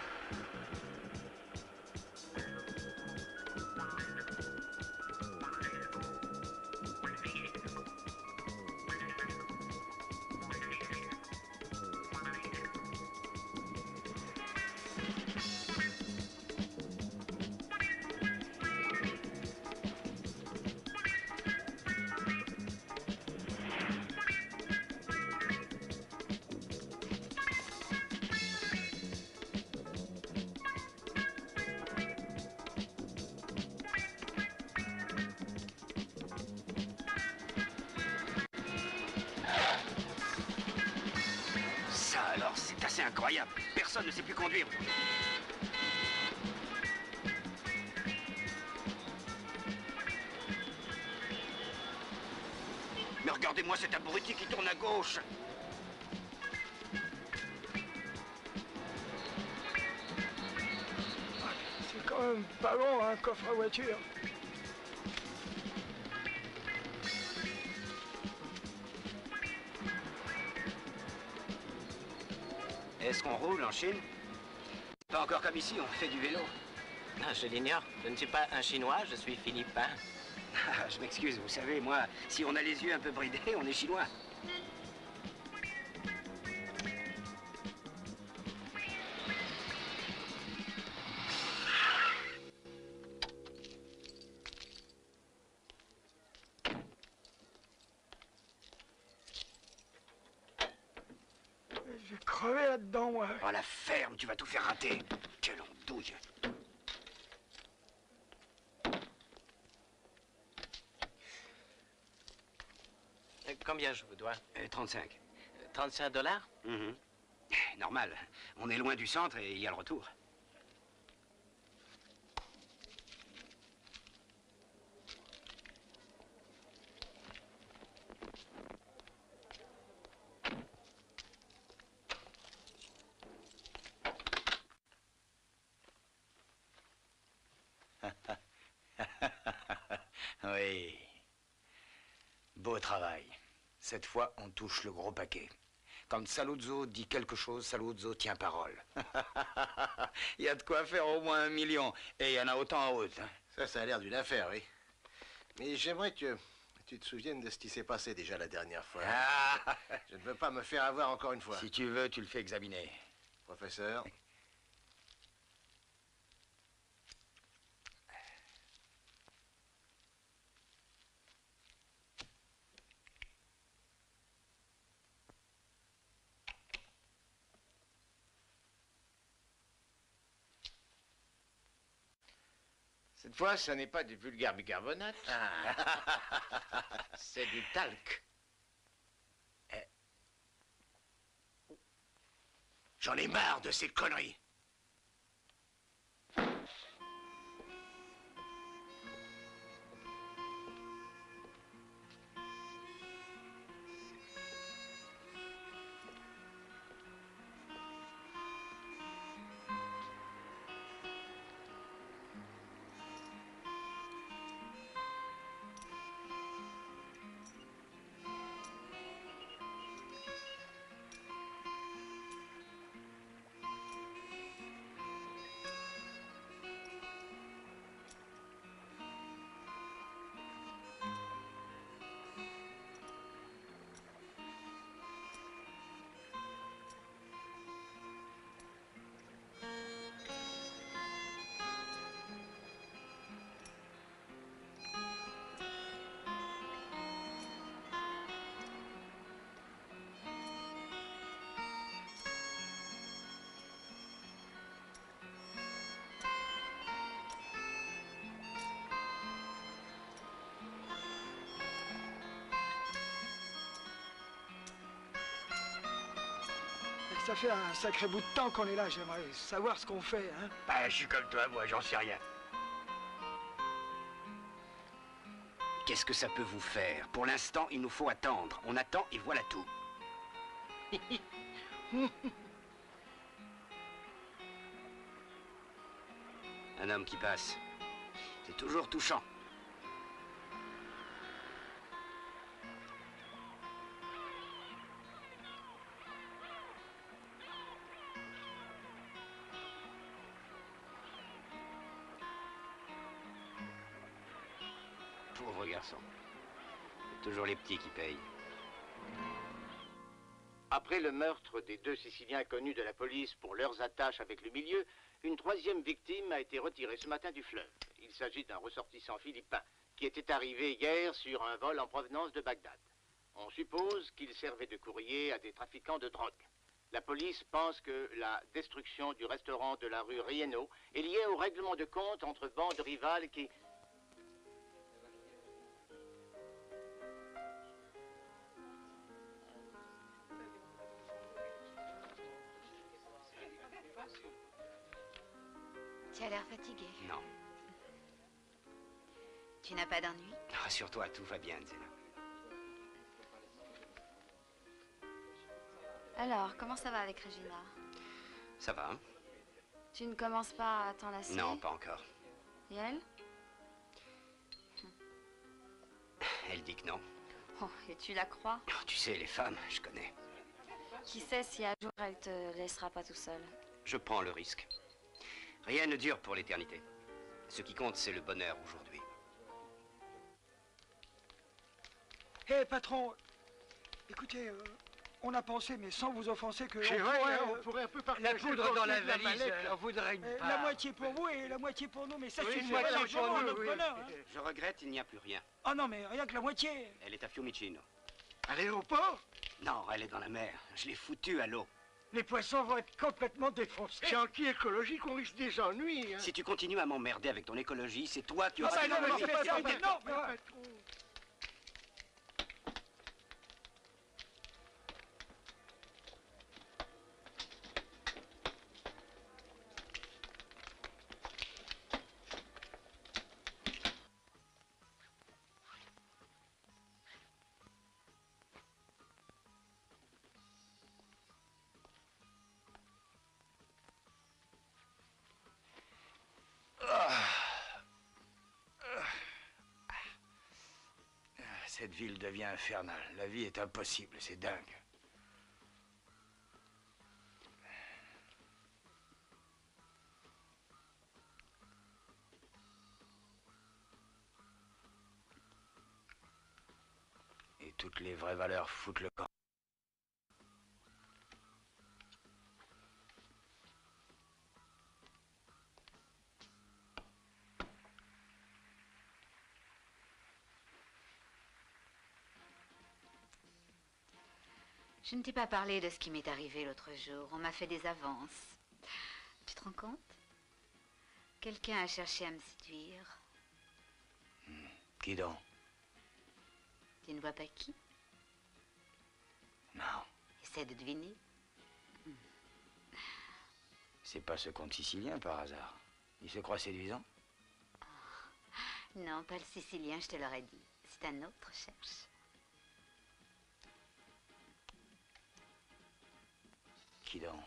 Ça alors, c'est assez incroyable. Personne ne sait plus conduire aujourd'hui. Mais regardez-moi cet abruti qui tourne à gauche. C'est quand même pas bon, un coffre à voiture. Est-ce qu'on roule en Chine? Pas encore comme ici, on fait du vélo. Non, je l'ignore. Je ne suis pas un Chinois, je suis philippin. Ah, je m'excuse, vous savez, moi, si on a les yeux un peu bridés, on est chinois. Je vais crever là-dedans, moi. Oh, la ferme, tu vas tout faire rater. Quelle andouille. Combien je vous dois? 35. 35 $? Mhm. Normal. On est loin du centre et il y a le retour. Oui. Beau travail. Cette fois, on touche le gros paquet. Quand Saluzzo dit quelque chose, Saluzzo tient parole. Il y a de quoi faire au moins 1 million. Et il y en a autant en route. Hein. Ça a l'air d'une affaire, oui. Mais j'aimerais que tu te souviennes de ce qui s'est passé déjà la dernière fois. Ah. Je ne veux pas me faire avoir encore une fois. Si tu veux, tu le fais examiner. Professeur. Cette fois, ce n'est pas du vulgaire bicarbonate. C'est du talc. J'en ai marre de ces conneries. Ça fait un sacré bout de temps qu'on est là, j'aimerais savoir ce qu'on fait, hein. Bah, je suis comme toi, moi, j'en sais rien. Qu'est-ce que ça peut vous faire? Pour l'instant, il nous faut attendre. On attend et voilà tout. Un homme qui passe. C'est toujours touchant. Pauvre garçon. C'est toujours les petits qui payent. Après le meurtre des 2 Siciliens connus de la police pour leurs attaches avec le milieu, une 3e victime a été retirée ce matin du fleuve. Il s'agit d'un ressortissant philippin qui était arrivé hier sur un vol en provenance de Bagdad. On suppose qu'il servait de courrier à des trafiquants de drogue. La police pense que la destruction du restaurant de la rue Rieno est liée au règlement de compte entre bandes rivales qui... Tu as l'air fatigué. Non. Tu n'as pas d'ennui? Rassure-toi, tout va bien, Zena. Alors, comment ça va avec Regina? Ça va, hein? Tu ne commences pas à t'en lasser? Non, pas encore. Et elle? Elle dit que non. Oh, et tu la crois? Oh, tu sais, les femmes, je connais. Qui sait si un jour elle te laissera pas tout seul? Je prends le risque. Rien ne dure pour l'éternité. Ce qui compte, c'est le bonheur aujourd'hui. Hé, patron, écoutez, on a pensé, mais sans vous offenser, que C'est vrai, on pourrait un peu partager la poudre dans la valise, on voudrait une part. la moitié pour vous et la moitié pour nous, mais ça Oui, suffit une moitié largement pour à nous, notre oui. bonheur. Hein. Je regrette, il n'y a plus rien. Oh non, mais rien que la moitié. Elle est à Fiumicino. À l'aéroport? Non, elle est dans la mer. Je l'ai foutue à l'eau. Les poissons vont être complètement défoncés. C'est anti-écologique, on risque des ennuis. Hein. Si tu continues à m'emmerder avec ton écologie, c'est toi qui Ah auras... bah non, mais c'est pas ça, mais non, Cette ville devient infernale. La vie est impossible, c'est dingue. Et toutes les vraies valeurs foutent le camp. Je ne t'ai pas parlé de ce qui m'est arrivé l'autre jour. On m'a fait des avances. Tu te rends compte? Quelqu'un a cherché à me séduire. Qui donc? Tu ne vois pas qui? Non. Essaie de deviner. C'est pas ce comte sicilien par hasard. Il se croit séduisant? Non, pas le Sicilien, je te l'aurais dit. C'est un autre, cherche. Qui donc?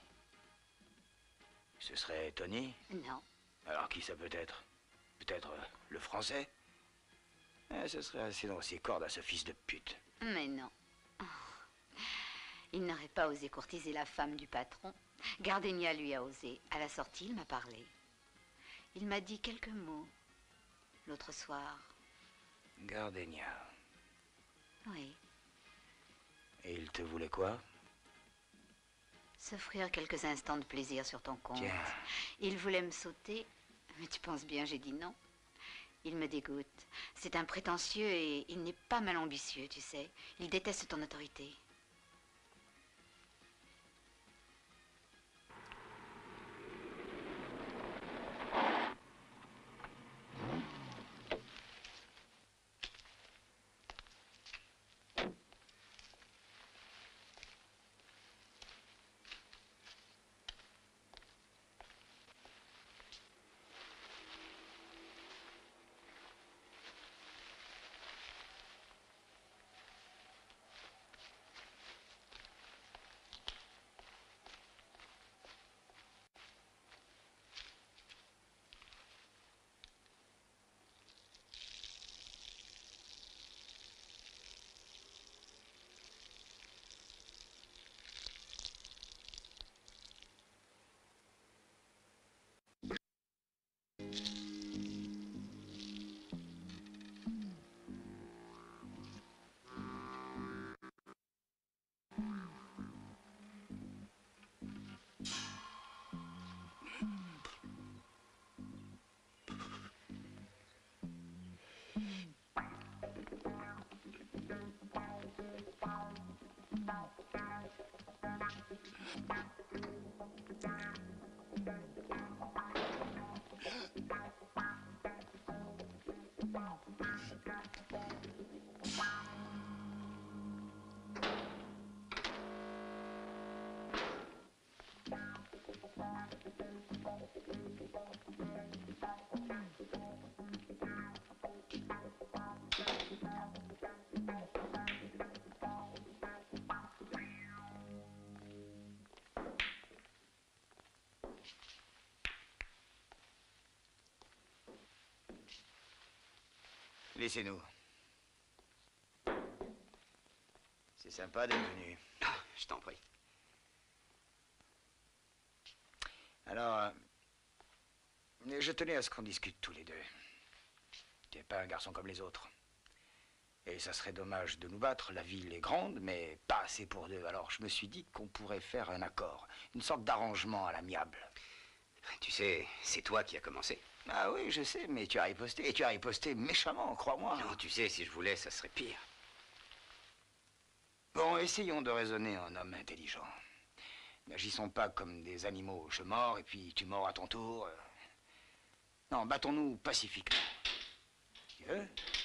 Ce serait Tony? Non. Alors qui ça peut être? Peut-être le français? Ce serait assez dans ses cordes à ce fils de pute. Mais non. Oh. Il n'aurait pas osé courtiser la femme du patron. Gardenia lui a osé. À la sortie, il m'a parlé. Il m'a dit quelques mots. L'autre soir. Gardenia. Oui. Et il te voulait quoi? S'offrir quelques instants de plaisir sur ton compte. Tiens. Il voulait me sauter, mais tu penses bien, j'ai dit non. Il me dégoûte. C'est un prétentieux et il n'est pas mal ambitieux, tu sais. Il déteste ton autorité. Laissez-nous. C'est sympa d'être venu. Ah, je t'en prie. Alors, je tenais à ce qu'on discute tous les deux. Tu n'es pas un garçon comme les autres. Et ça serait dommage de nous battre. La ville est grande, mais pas assez pour deux. Alors je me suis dit qu'on pourrait faire un accord. Une sorte d'arrangement à l'amiable. Tu sais, c'est toi qui as commencé. Ah oui, je sais, mais tu as riposté. Et tu as riposté méchamment, crois-moi. Non, tu sais, si je voulais, ça serait pire. Bon, essayons de raisonner en homme intelligent. N'agissons pas comme des animaux. Je mords et puis tu mords à ton tour. Non, battons-nous pacifiquement. Tu veux?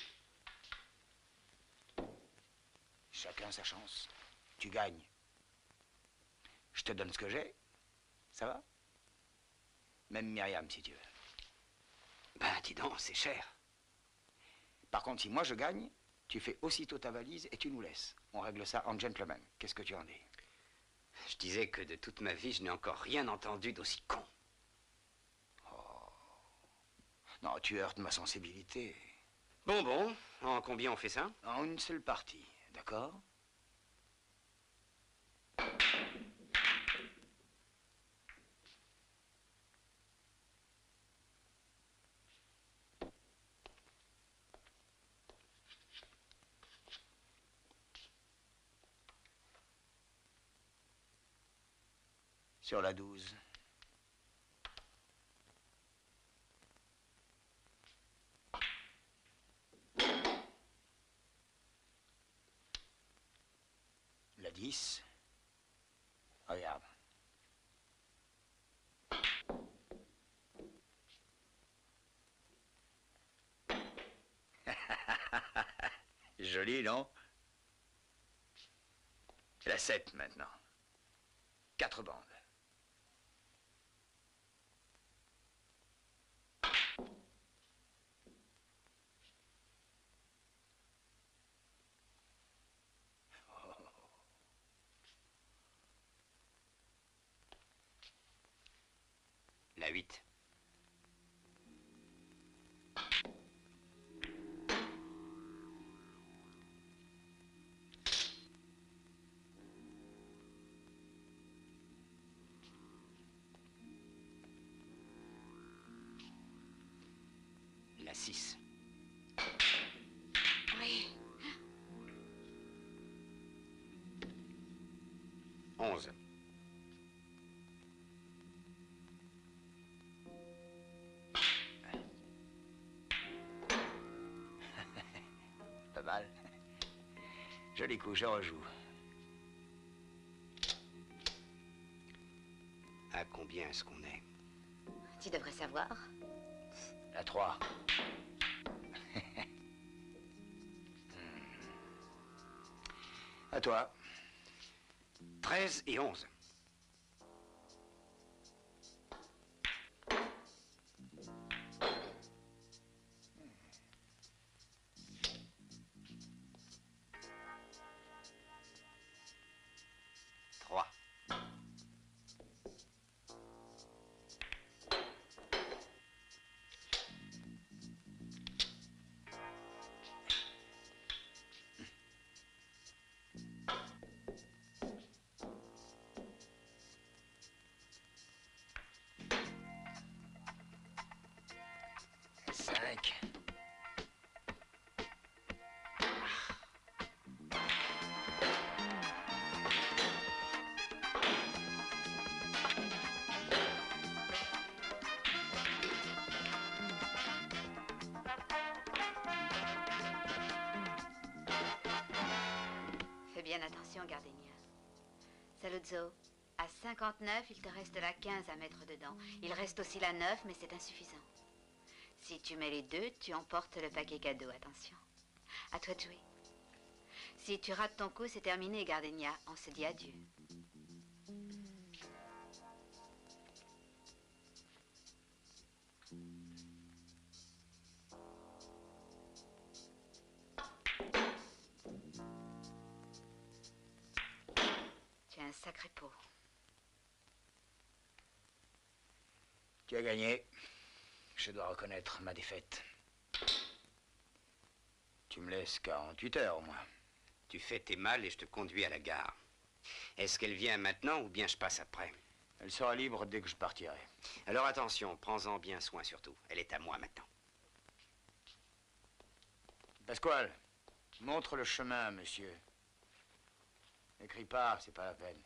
Chacun sa chance. Tu gagnes. Je te donne ce que j'ai. Ça va? Même Myriam, si tu veux. Ben, dis donc, c'est cher. Par contre, si moi je gagne, tu fais aussitôt ta valise et tu nous laisses. On règle ça en gentleman. Qu'est-ce que tu en dis? Je disais que de toute ma vie, je n'ai encore rien entendu d'aussi con. Oh. Non, tu heurtes ma sensibilité. Bon, en combien on fait ça? En une seule partie, d'accord? Sur la 12. La 10. Regarde. Joli, non? La 7 maintenant. 4 bandes. La 8. La 6. Oui. 11. Pas mal. Joli coup, je rejoue. À combien est-ce qu'on est? Tu devrais savoir. La 3. À toi. 13 et 11. Fais bien attention, Gardenia. Saluzzo, à 59, il te reste la 15 à mettre dedans. Il reste aussi la 9, mais c'est insuffisant. Si tu mets les deux, tu emportes le paquet cadeau, attention. À toi de jouer. Si tu rates ton coup, c'est terminé, Gardenia. On se dit adieu. Tu as un sacré pot. Tu as gagné. Je dois reconnaître ma défaite. Tu me laisses 48 heures, au moins. Tu fais tes malles et je te conduis à la gare. Est-ce qu'elle vient maintenant ou bien je passe après? Elle sera libre dès que je partirai. Alors attention, prends-en bien soin surtout. Elle est à moi maintenant. Pasquale, montre le chemin, monsieur. N'écris pas, c'est pas la peine.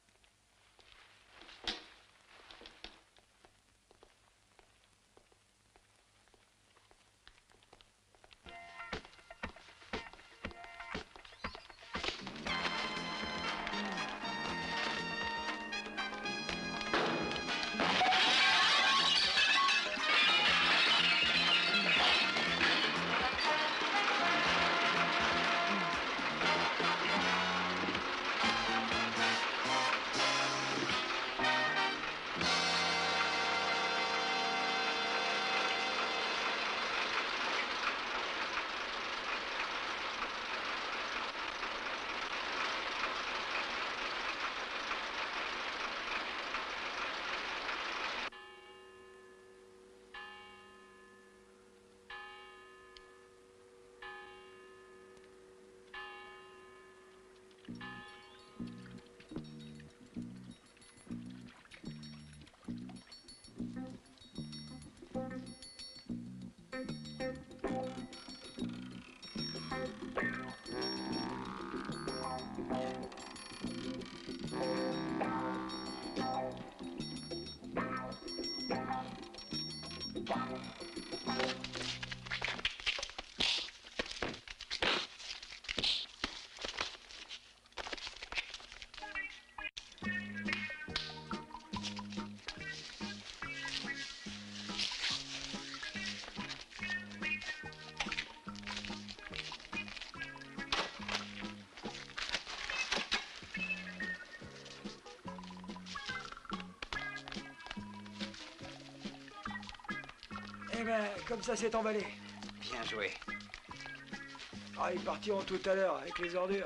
Eh ben, comme ça, c'est emballé. Bien joué. Ah, ils partiront tout à l'heure avec les ordures.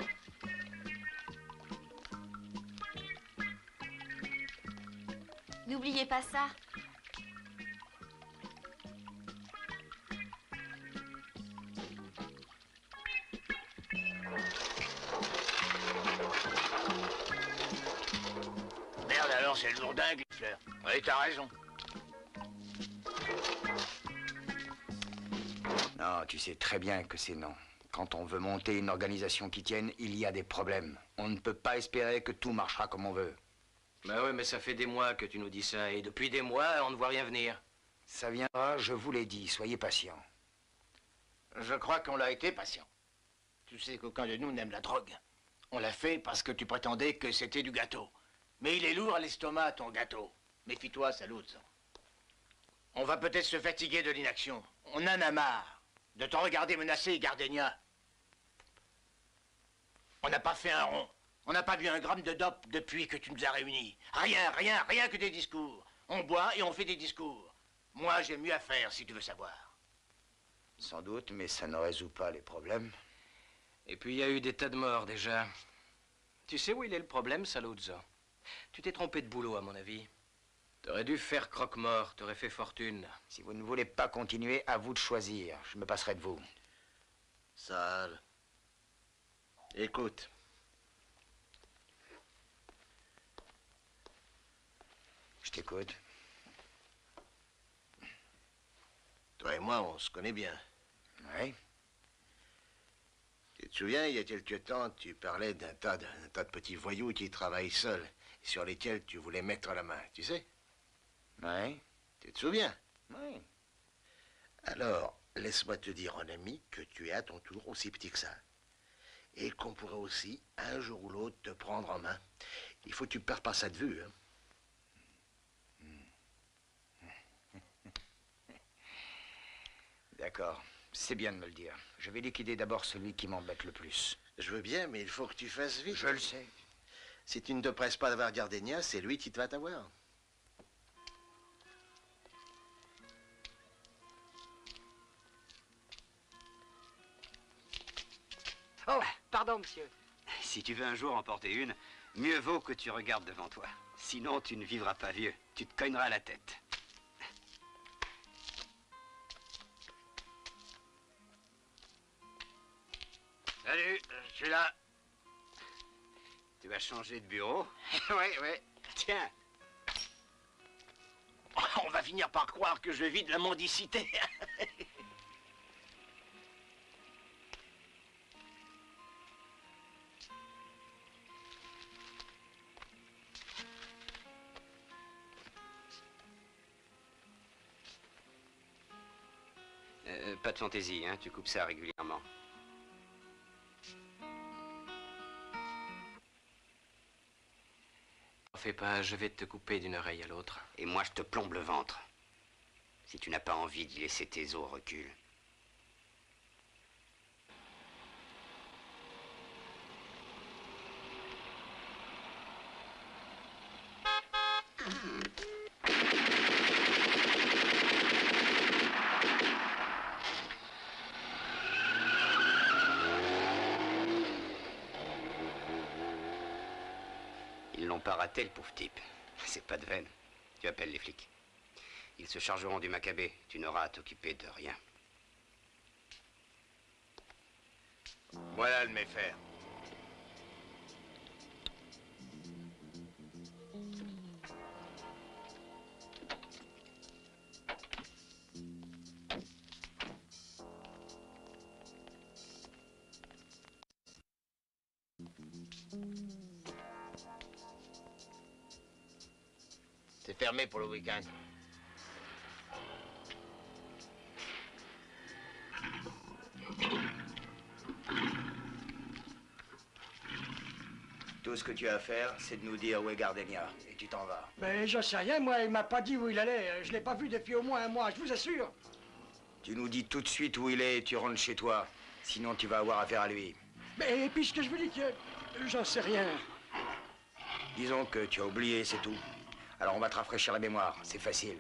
N'oubliez pas ça. Merde alors, c'est le lourdingue, Fleur. Oui, t'as raison. Non, tu sais très bien que c'est non. Quand on veut monter une organisation qui tienne, il y a des problèmes. On ne peut pas espérer que tout marchera comme on veut. Ben oui, mais ça fait des mois que tu nous dis ça, et depuis des mois, on ne voit rien venir. Ça viendra, je vous l'ai dit, soyez patients. Je crois qu'on l'a été patient. Tu sais qu'aucun de nous n'aime la drogue. On l'a fait parce que tu prétendais que c'était du gâteau. Mais il est lourd à l'estomac, ton gâteau. Méfie-toi, Saluzzo. On va peut-être se fatiguer de l'inaction. On en a marre de te regarder menacer Gardenia. On n'a pas fait un rond. On n'a pas bu un gramme de dope depuis que tu nous as réunis. Rien, rien, rien que des discours. On boit et on fait des discours. Moi, j'ai mieux à faire, si tu veux savoir. Sans doute, mais ça ne résout pas les problèmes. Et puis il y a eu des tas de morts déjà. Tu sais où il est le problème, Saluzzo? Tu t'es trompé de boulot, à mon avis. T'aurais dû faire croque-mort, t'aurais fait fortune. Si vous ne voulez pas continuer, à vous de choisir. Je me passerai de vous. Sale. Écoute. Je t'écoute. Toi et moi, on se connaît bien. Oui. Tu te souviens, il y a quelques temps, tu parlais d'un tas de petits voyous qui travaillent seuls, et sur lesquels tu voulais mettre la main, tu sais? Oui. Tu te souviens? Oui. Alors, laisse-moi te dire, en ami, que tu es à ton tour aussi petit que ça. Et qu'on pourrait aussi, un jour ou l'autre, te prendre en main. Il faut que tu ne perdes pas ça de vue, hein. D'accord. C'est bien de me le dire. Je vais liquider d'abord celui qui m'embête le plus. Je veux bien, mais il faut que tu fasses vite. Je le sais. Si tu ne te presses pas d'avoir Gardenia, c'est lui qui te va t'avoir. Oh, pardon, monsieur. Si tu veux un jour en porter une, mieux vaut que tu regardes devant toi. Sinon, tu ne vivras pas vieux. Tu te cogneras la tête. Salut, je suis là. Tu vas changer de bureau? Oui. Tiens. On va finir par croire que je vis de la mendicité. Pas de fantaisie, hein, tu coupes ça régulièrement. T'en fais pas, je vais te couper d'une oreille à l'autre. Et moi, je te plombe le ventre. Si tu n'as pas envie d'y laisser tes os au recul. Ils l'ont pas raté, le pauvre type. C'est pas de veine. Tu appelles les flics. Ils se chargeront du Maccabée. Tu n'auras à t'occuper de rien. Voilà le méfait. C'est fermé pour le week-end. Tout ce que tu as à faire, c'est de nous dire où est Gardenia, et tu t'en vas. Mais j'en sais rien, moi, il m'a pas dit où il allait. Je l'ai pas vu depuis au moins un mois, je vous assure. Tu nous dis tout de suite où il est et tu rentres chez toi. Sinon, tu vas avoir affaire à lui. Mais puisque je vous dis que j'en sais rien. Disons que tu as oublié, c'est tout. Alors on va te rafraîchir la mémoire, c'est facile.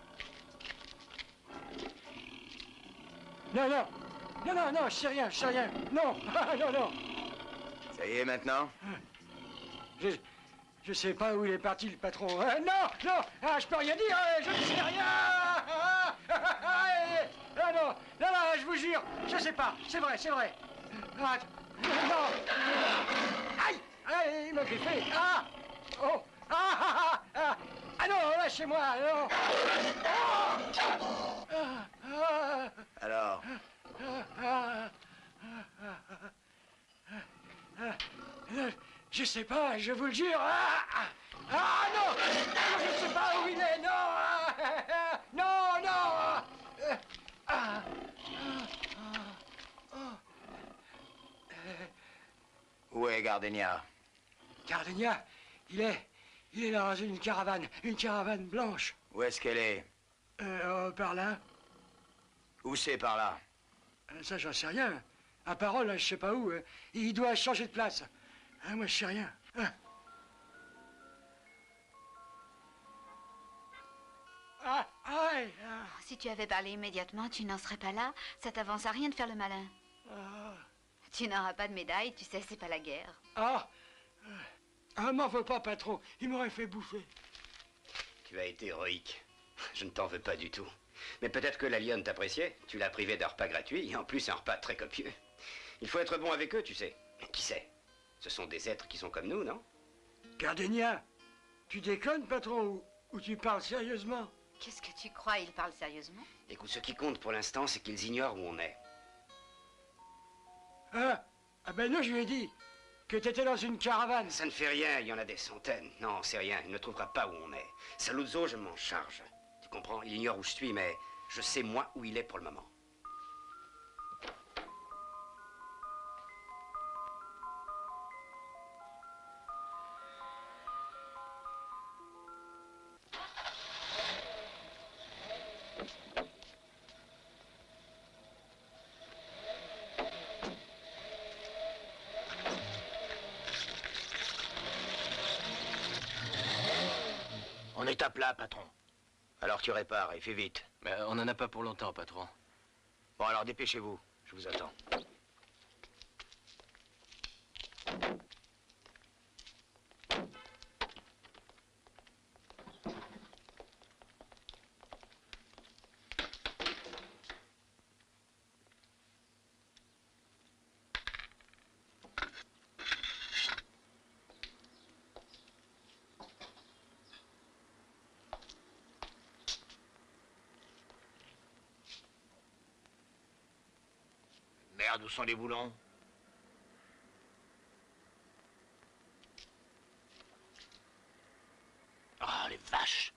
Non, je sais rien, Non, non. Ça y est maintenant? Je sais pas où il est parti, le patron. Non, je peux rien dire, je ne sais rien. Non, je vous jure, je sais pas, c'est vrai. Non. Aïe, il m'a griffé. Oh, non, lâchez-moi, non. Alors? Je sais pas, je vous le jure. Non, je sais pas où il est, non. Où est Gardenia? Gardenia, il est dans une caravane blanche. Où est-ce qu'elle est? Par là. Où c'est par là? Ça, j'en sais rien. À parole, je sais pas où. Il doit changer de place. Moi, je sais rien. Si tu avais parlé immédiatement, tu n'en serais pas là. Ça t'avance à rien de faire le malin. Tu n'auras pas de médaille, tu sais, c'est pas la guerre. M'en veux pas, patron. Il m'aurait fait bouffer. Tu as été héroïque. Je ne t'en veux pas du tout. Mais peut-être que la lionne t'appréciait. Tu l'as privé d'un repas gratuit et en plus un repas très copieux. Il faut être bon avec eux, tu sais. Qui sait? Ce sont des êtres qui sont comme nous, non? Gardenia, tu déconnes, patron, ou tu parles sérieusement? Qu'est-ce que tu crois, il parle sérieusement? Écoute, ce qui compte pour l'instant, c'est qu'ils ignorent où on est. Ben non, je lui ai dit que t'étais dans une caravane. Ça ne fait rien, il y en a des centaines. Non, c'est rien, il ne trouvera pas où on est. Saluzzo, je m'en charge. Tu comprends? Il ignore où je suis, mais je sais, moi, où il est pour le moment. est à plat, patron. Alors tu répares et fais vite. Mais on n'en a pas pour longtemps, patron. Bon, alors dépêchez-vous. Je vous attends. Merde, où sont les boulons? Ah, les vaches!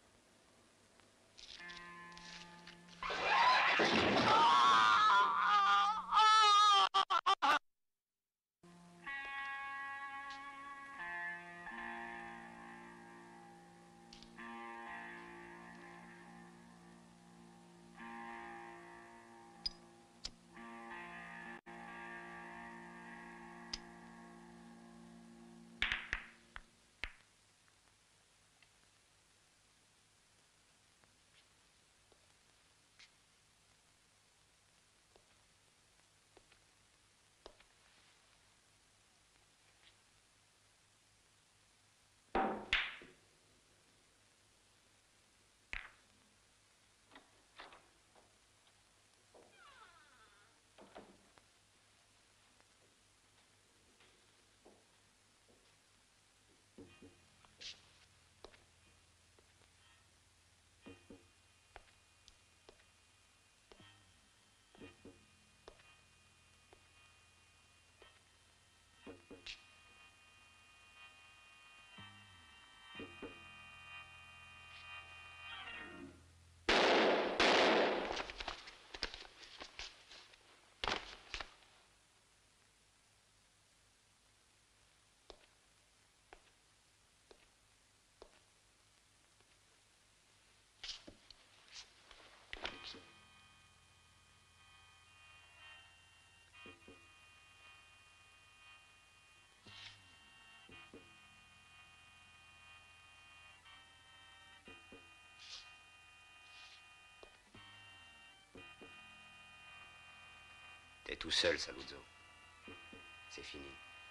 T'es tout seul, Saluzzo. C'est fini.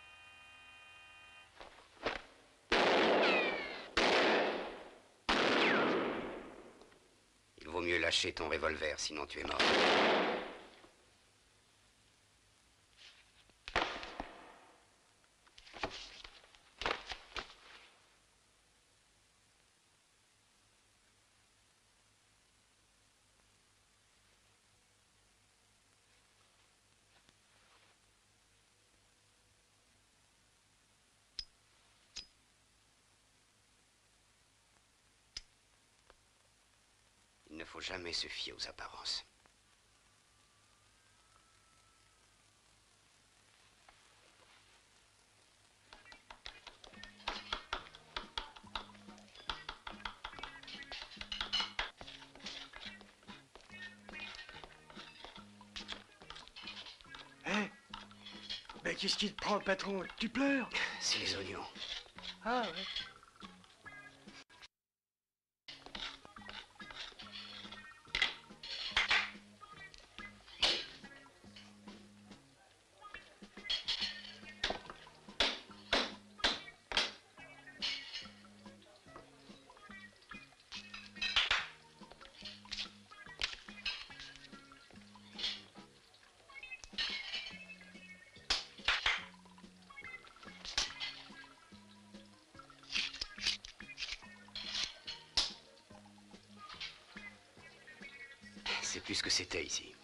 Il vaut mieux lâcher ton revolver, sinon tu es mort. Il ne faut jamais se fier aux apparences. Hein? Ben, qu'est-ce qui te prend, patron? Tu pleures? C'est les oignons. Ah, ouais. C'est plus ce que c'était ici.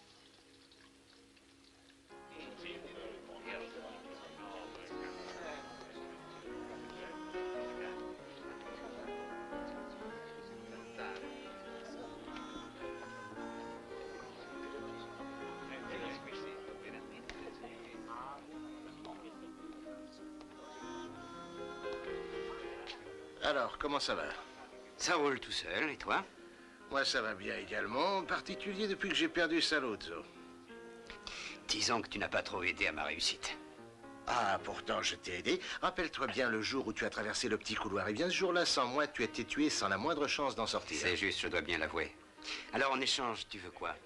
Alors, comment ça va? Ça roule tout seul, et toi? Moi, ça va bien également, en particulier depuis que j'ai perdu Saluzzo. Disons que tu n'as pas trop aidé à ma réussite. Ah, pourtant, je t'ai aidé. Rappelle-toi bien le jour où tu as traversé le petit couloir. Et bien, ce jour-là, sans moi, tu étais tué sans la moindre chance d'en sortir. C'est juste, je dois bien l'avouer. Alors, en échange, tu veux quoi?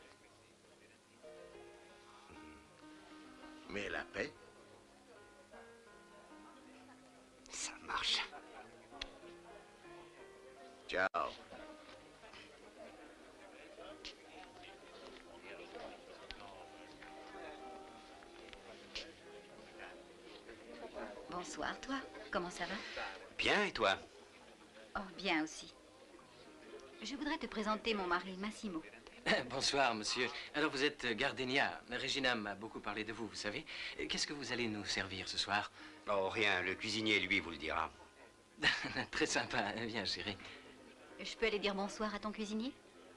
Mais la paix? Ça marche. Ciao. Bonsoir, toi. Comment ça va? Bien, et toi? Oh, bien aussi. Je voudrais te présenter mon mari, Massimo. Bonsoir, monsieur. Alors, vous êtes Gardenia. Regina m'a beaucoup parlé de vous, vous savez. Qu'est-ce que vous allez nous servir ce soir? Oh, rien. Le cuisinier, lui, vous le dira. Très sympa. Viens, chérie. Je peux aller dire bonsoir à ton cuisinier?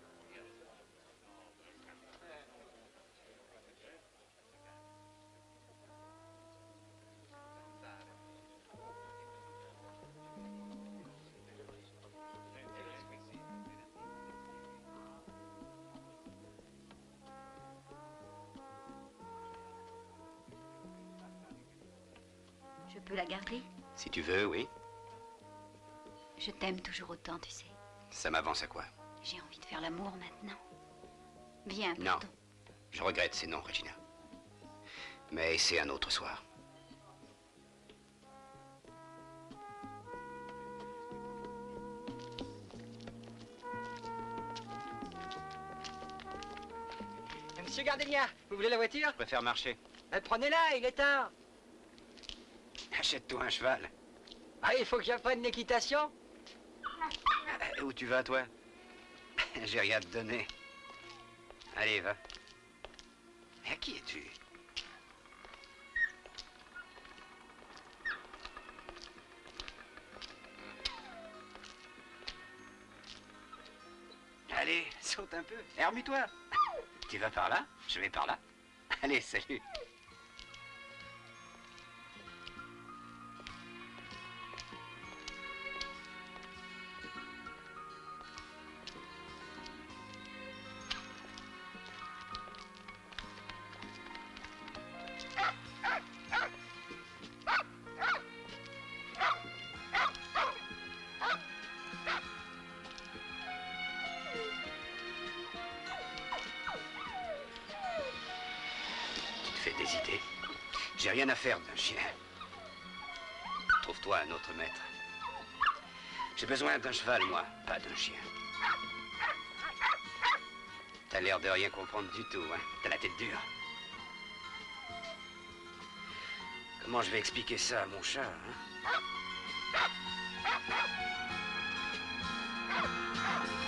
Je peux la garder? Si tu veux, oui. Je t'aime toujours autant, tu sais. Ça m'avance à quoi? J'ai envie de faire l'amour maintenant. Viens, Non. pardon. Je regrette, c'est non, Regina. Mais c'est un autre soir. Monsieur Gardenia, vous voulez la voiture? Je préfère marcher. Prenez-la, il est tard. Achète-toi un cheval. Ah, il faut que j'apprenne l'équitation? Où tu vas, toi? J'ai rien à te donner. Allez, va. Mais à qui es-tu? Allez, saute un peu. Et remue-toi. Tu vas par là, je vais par là. Allez, salut. Tu te fais des idées. J'ai rien à faire d'un chien. Trouve-toi un autre maître. J'ai besoin d'un cheval, moi, pas d'un chien. T'as l'air de rien comprendre du tout, hein. T'as la tête dure. Comment je vais expliquer ça à mon chat, hein?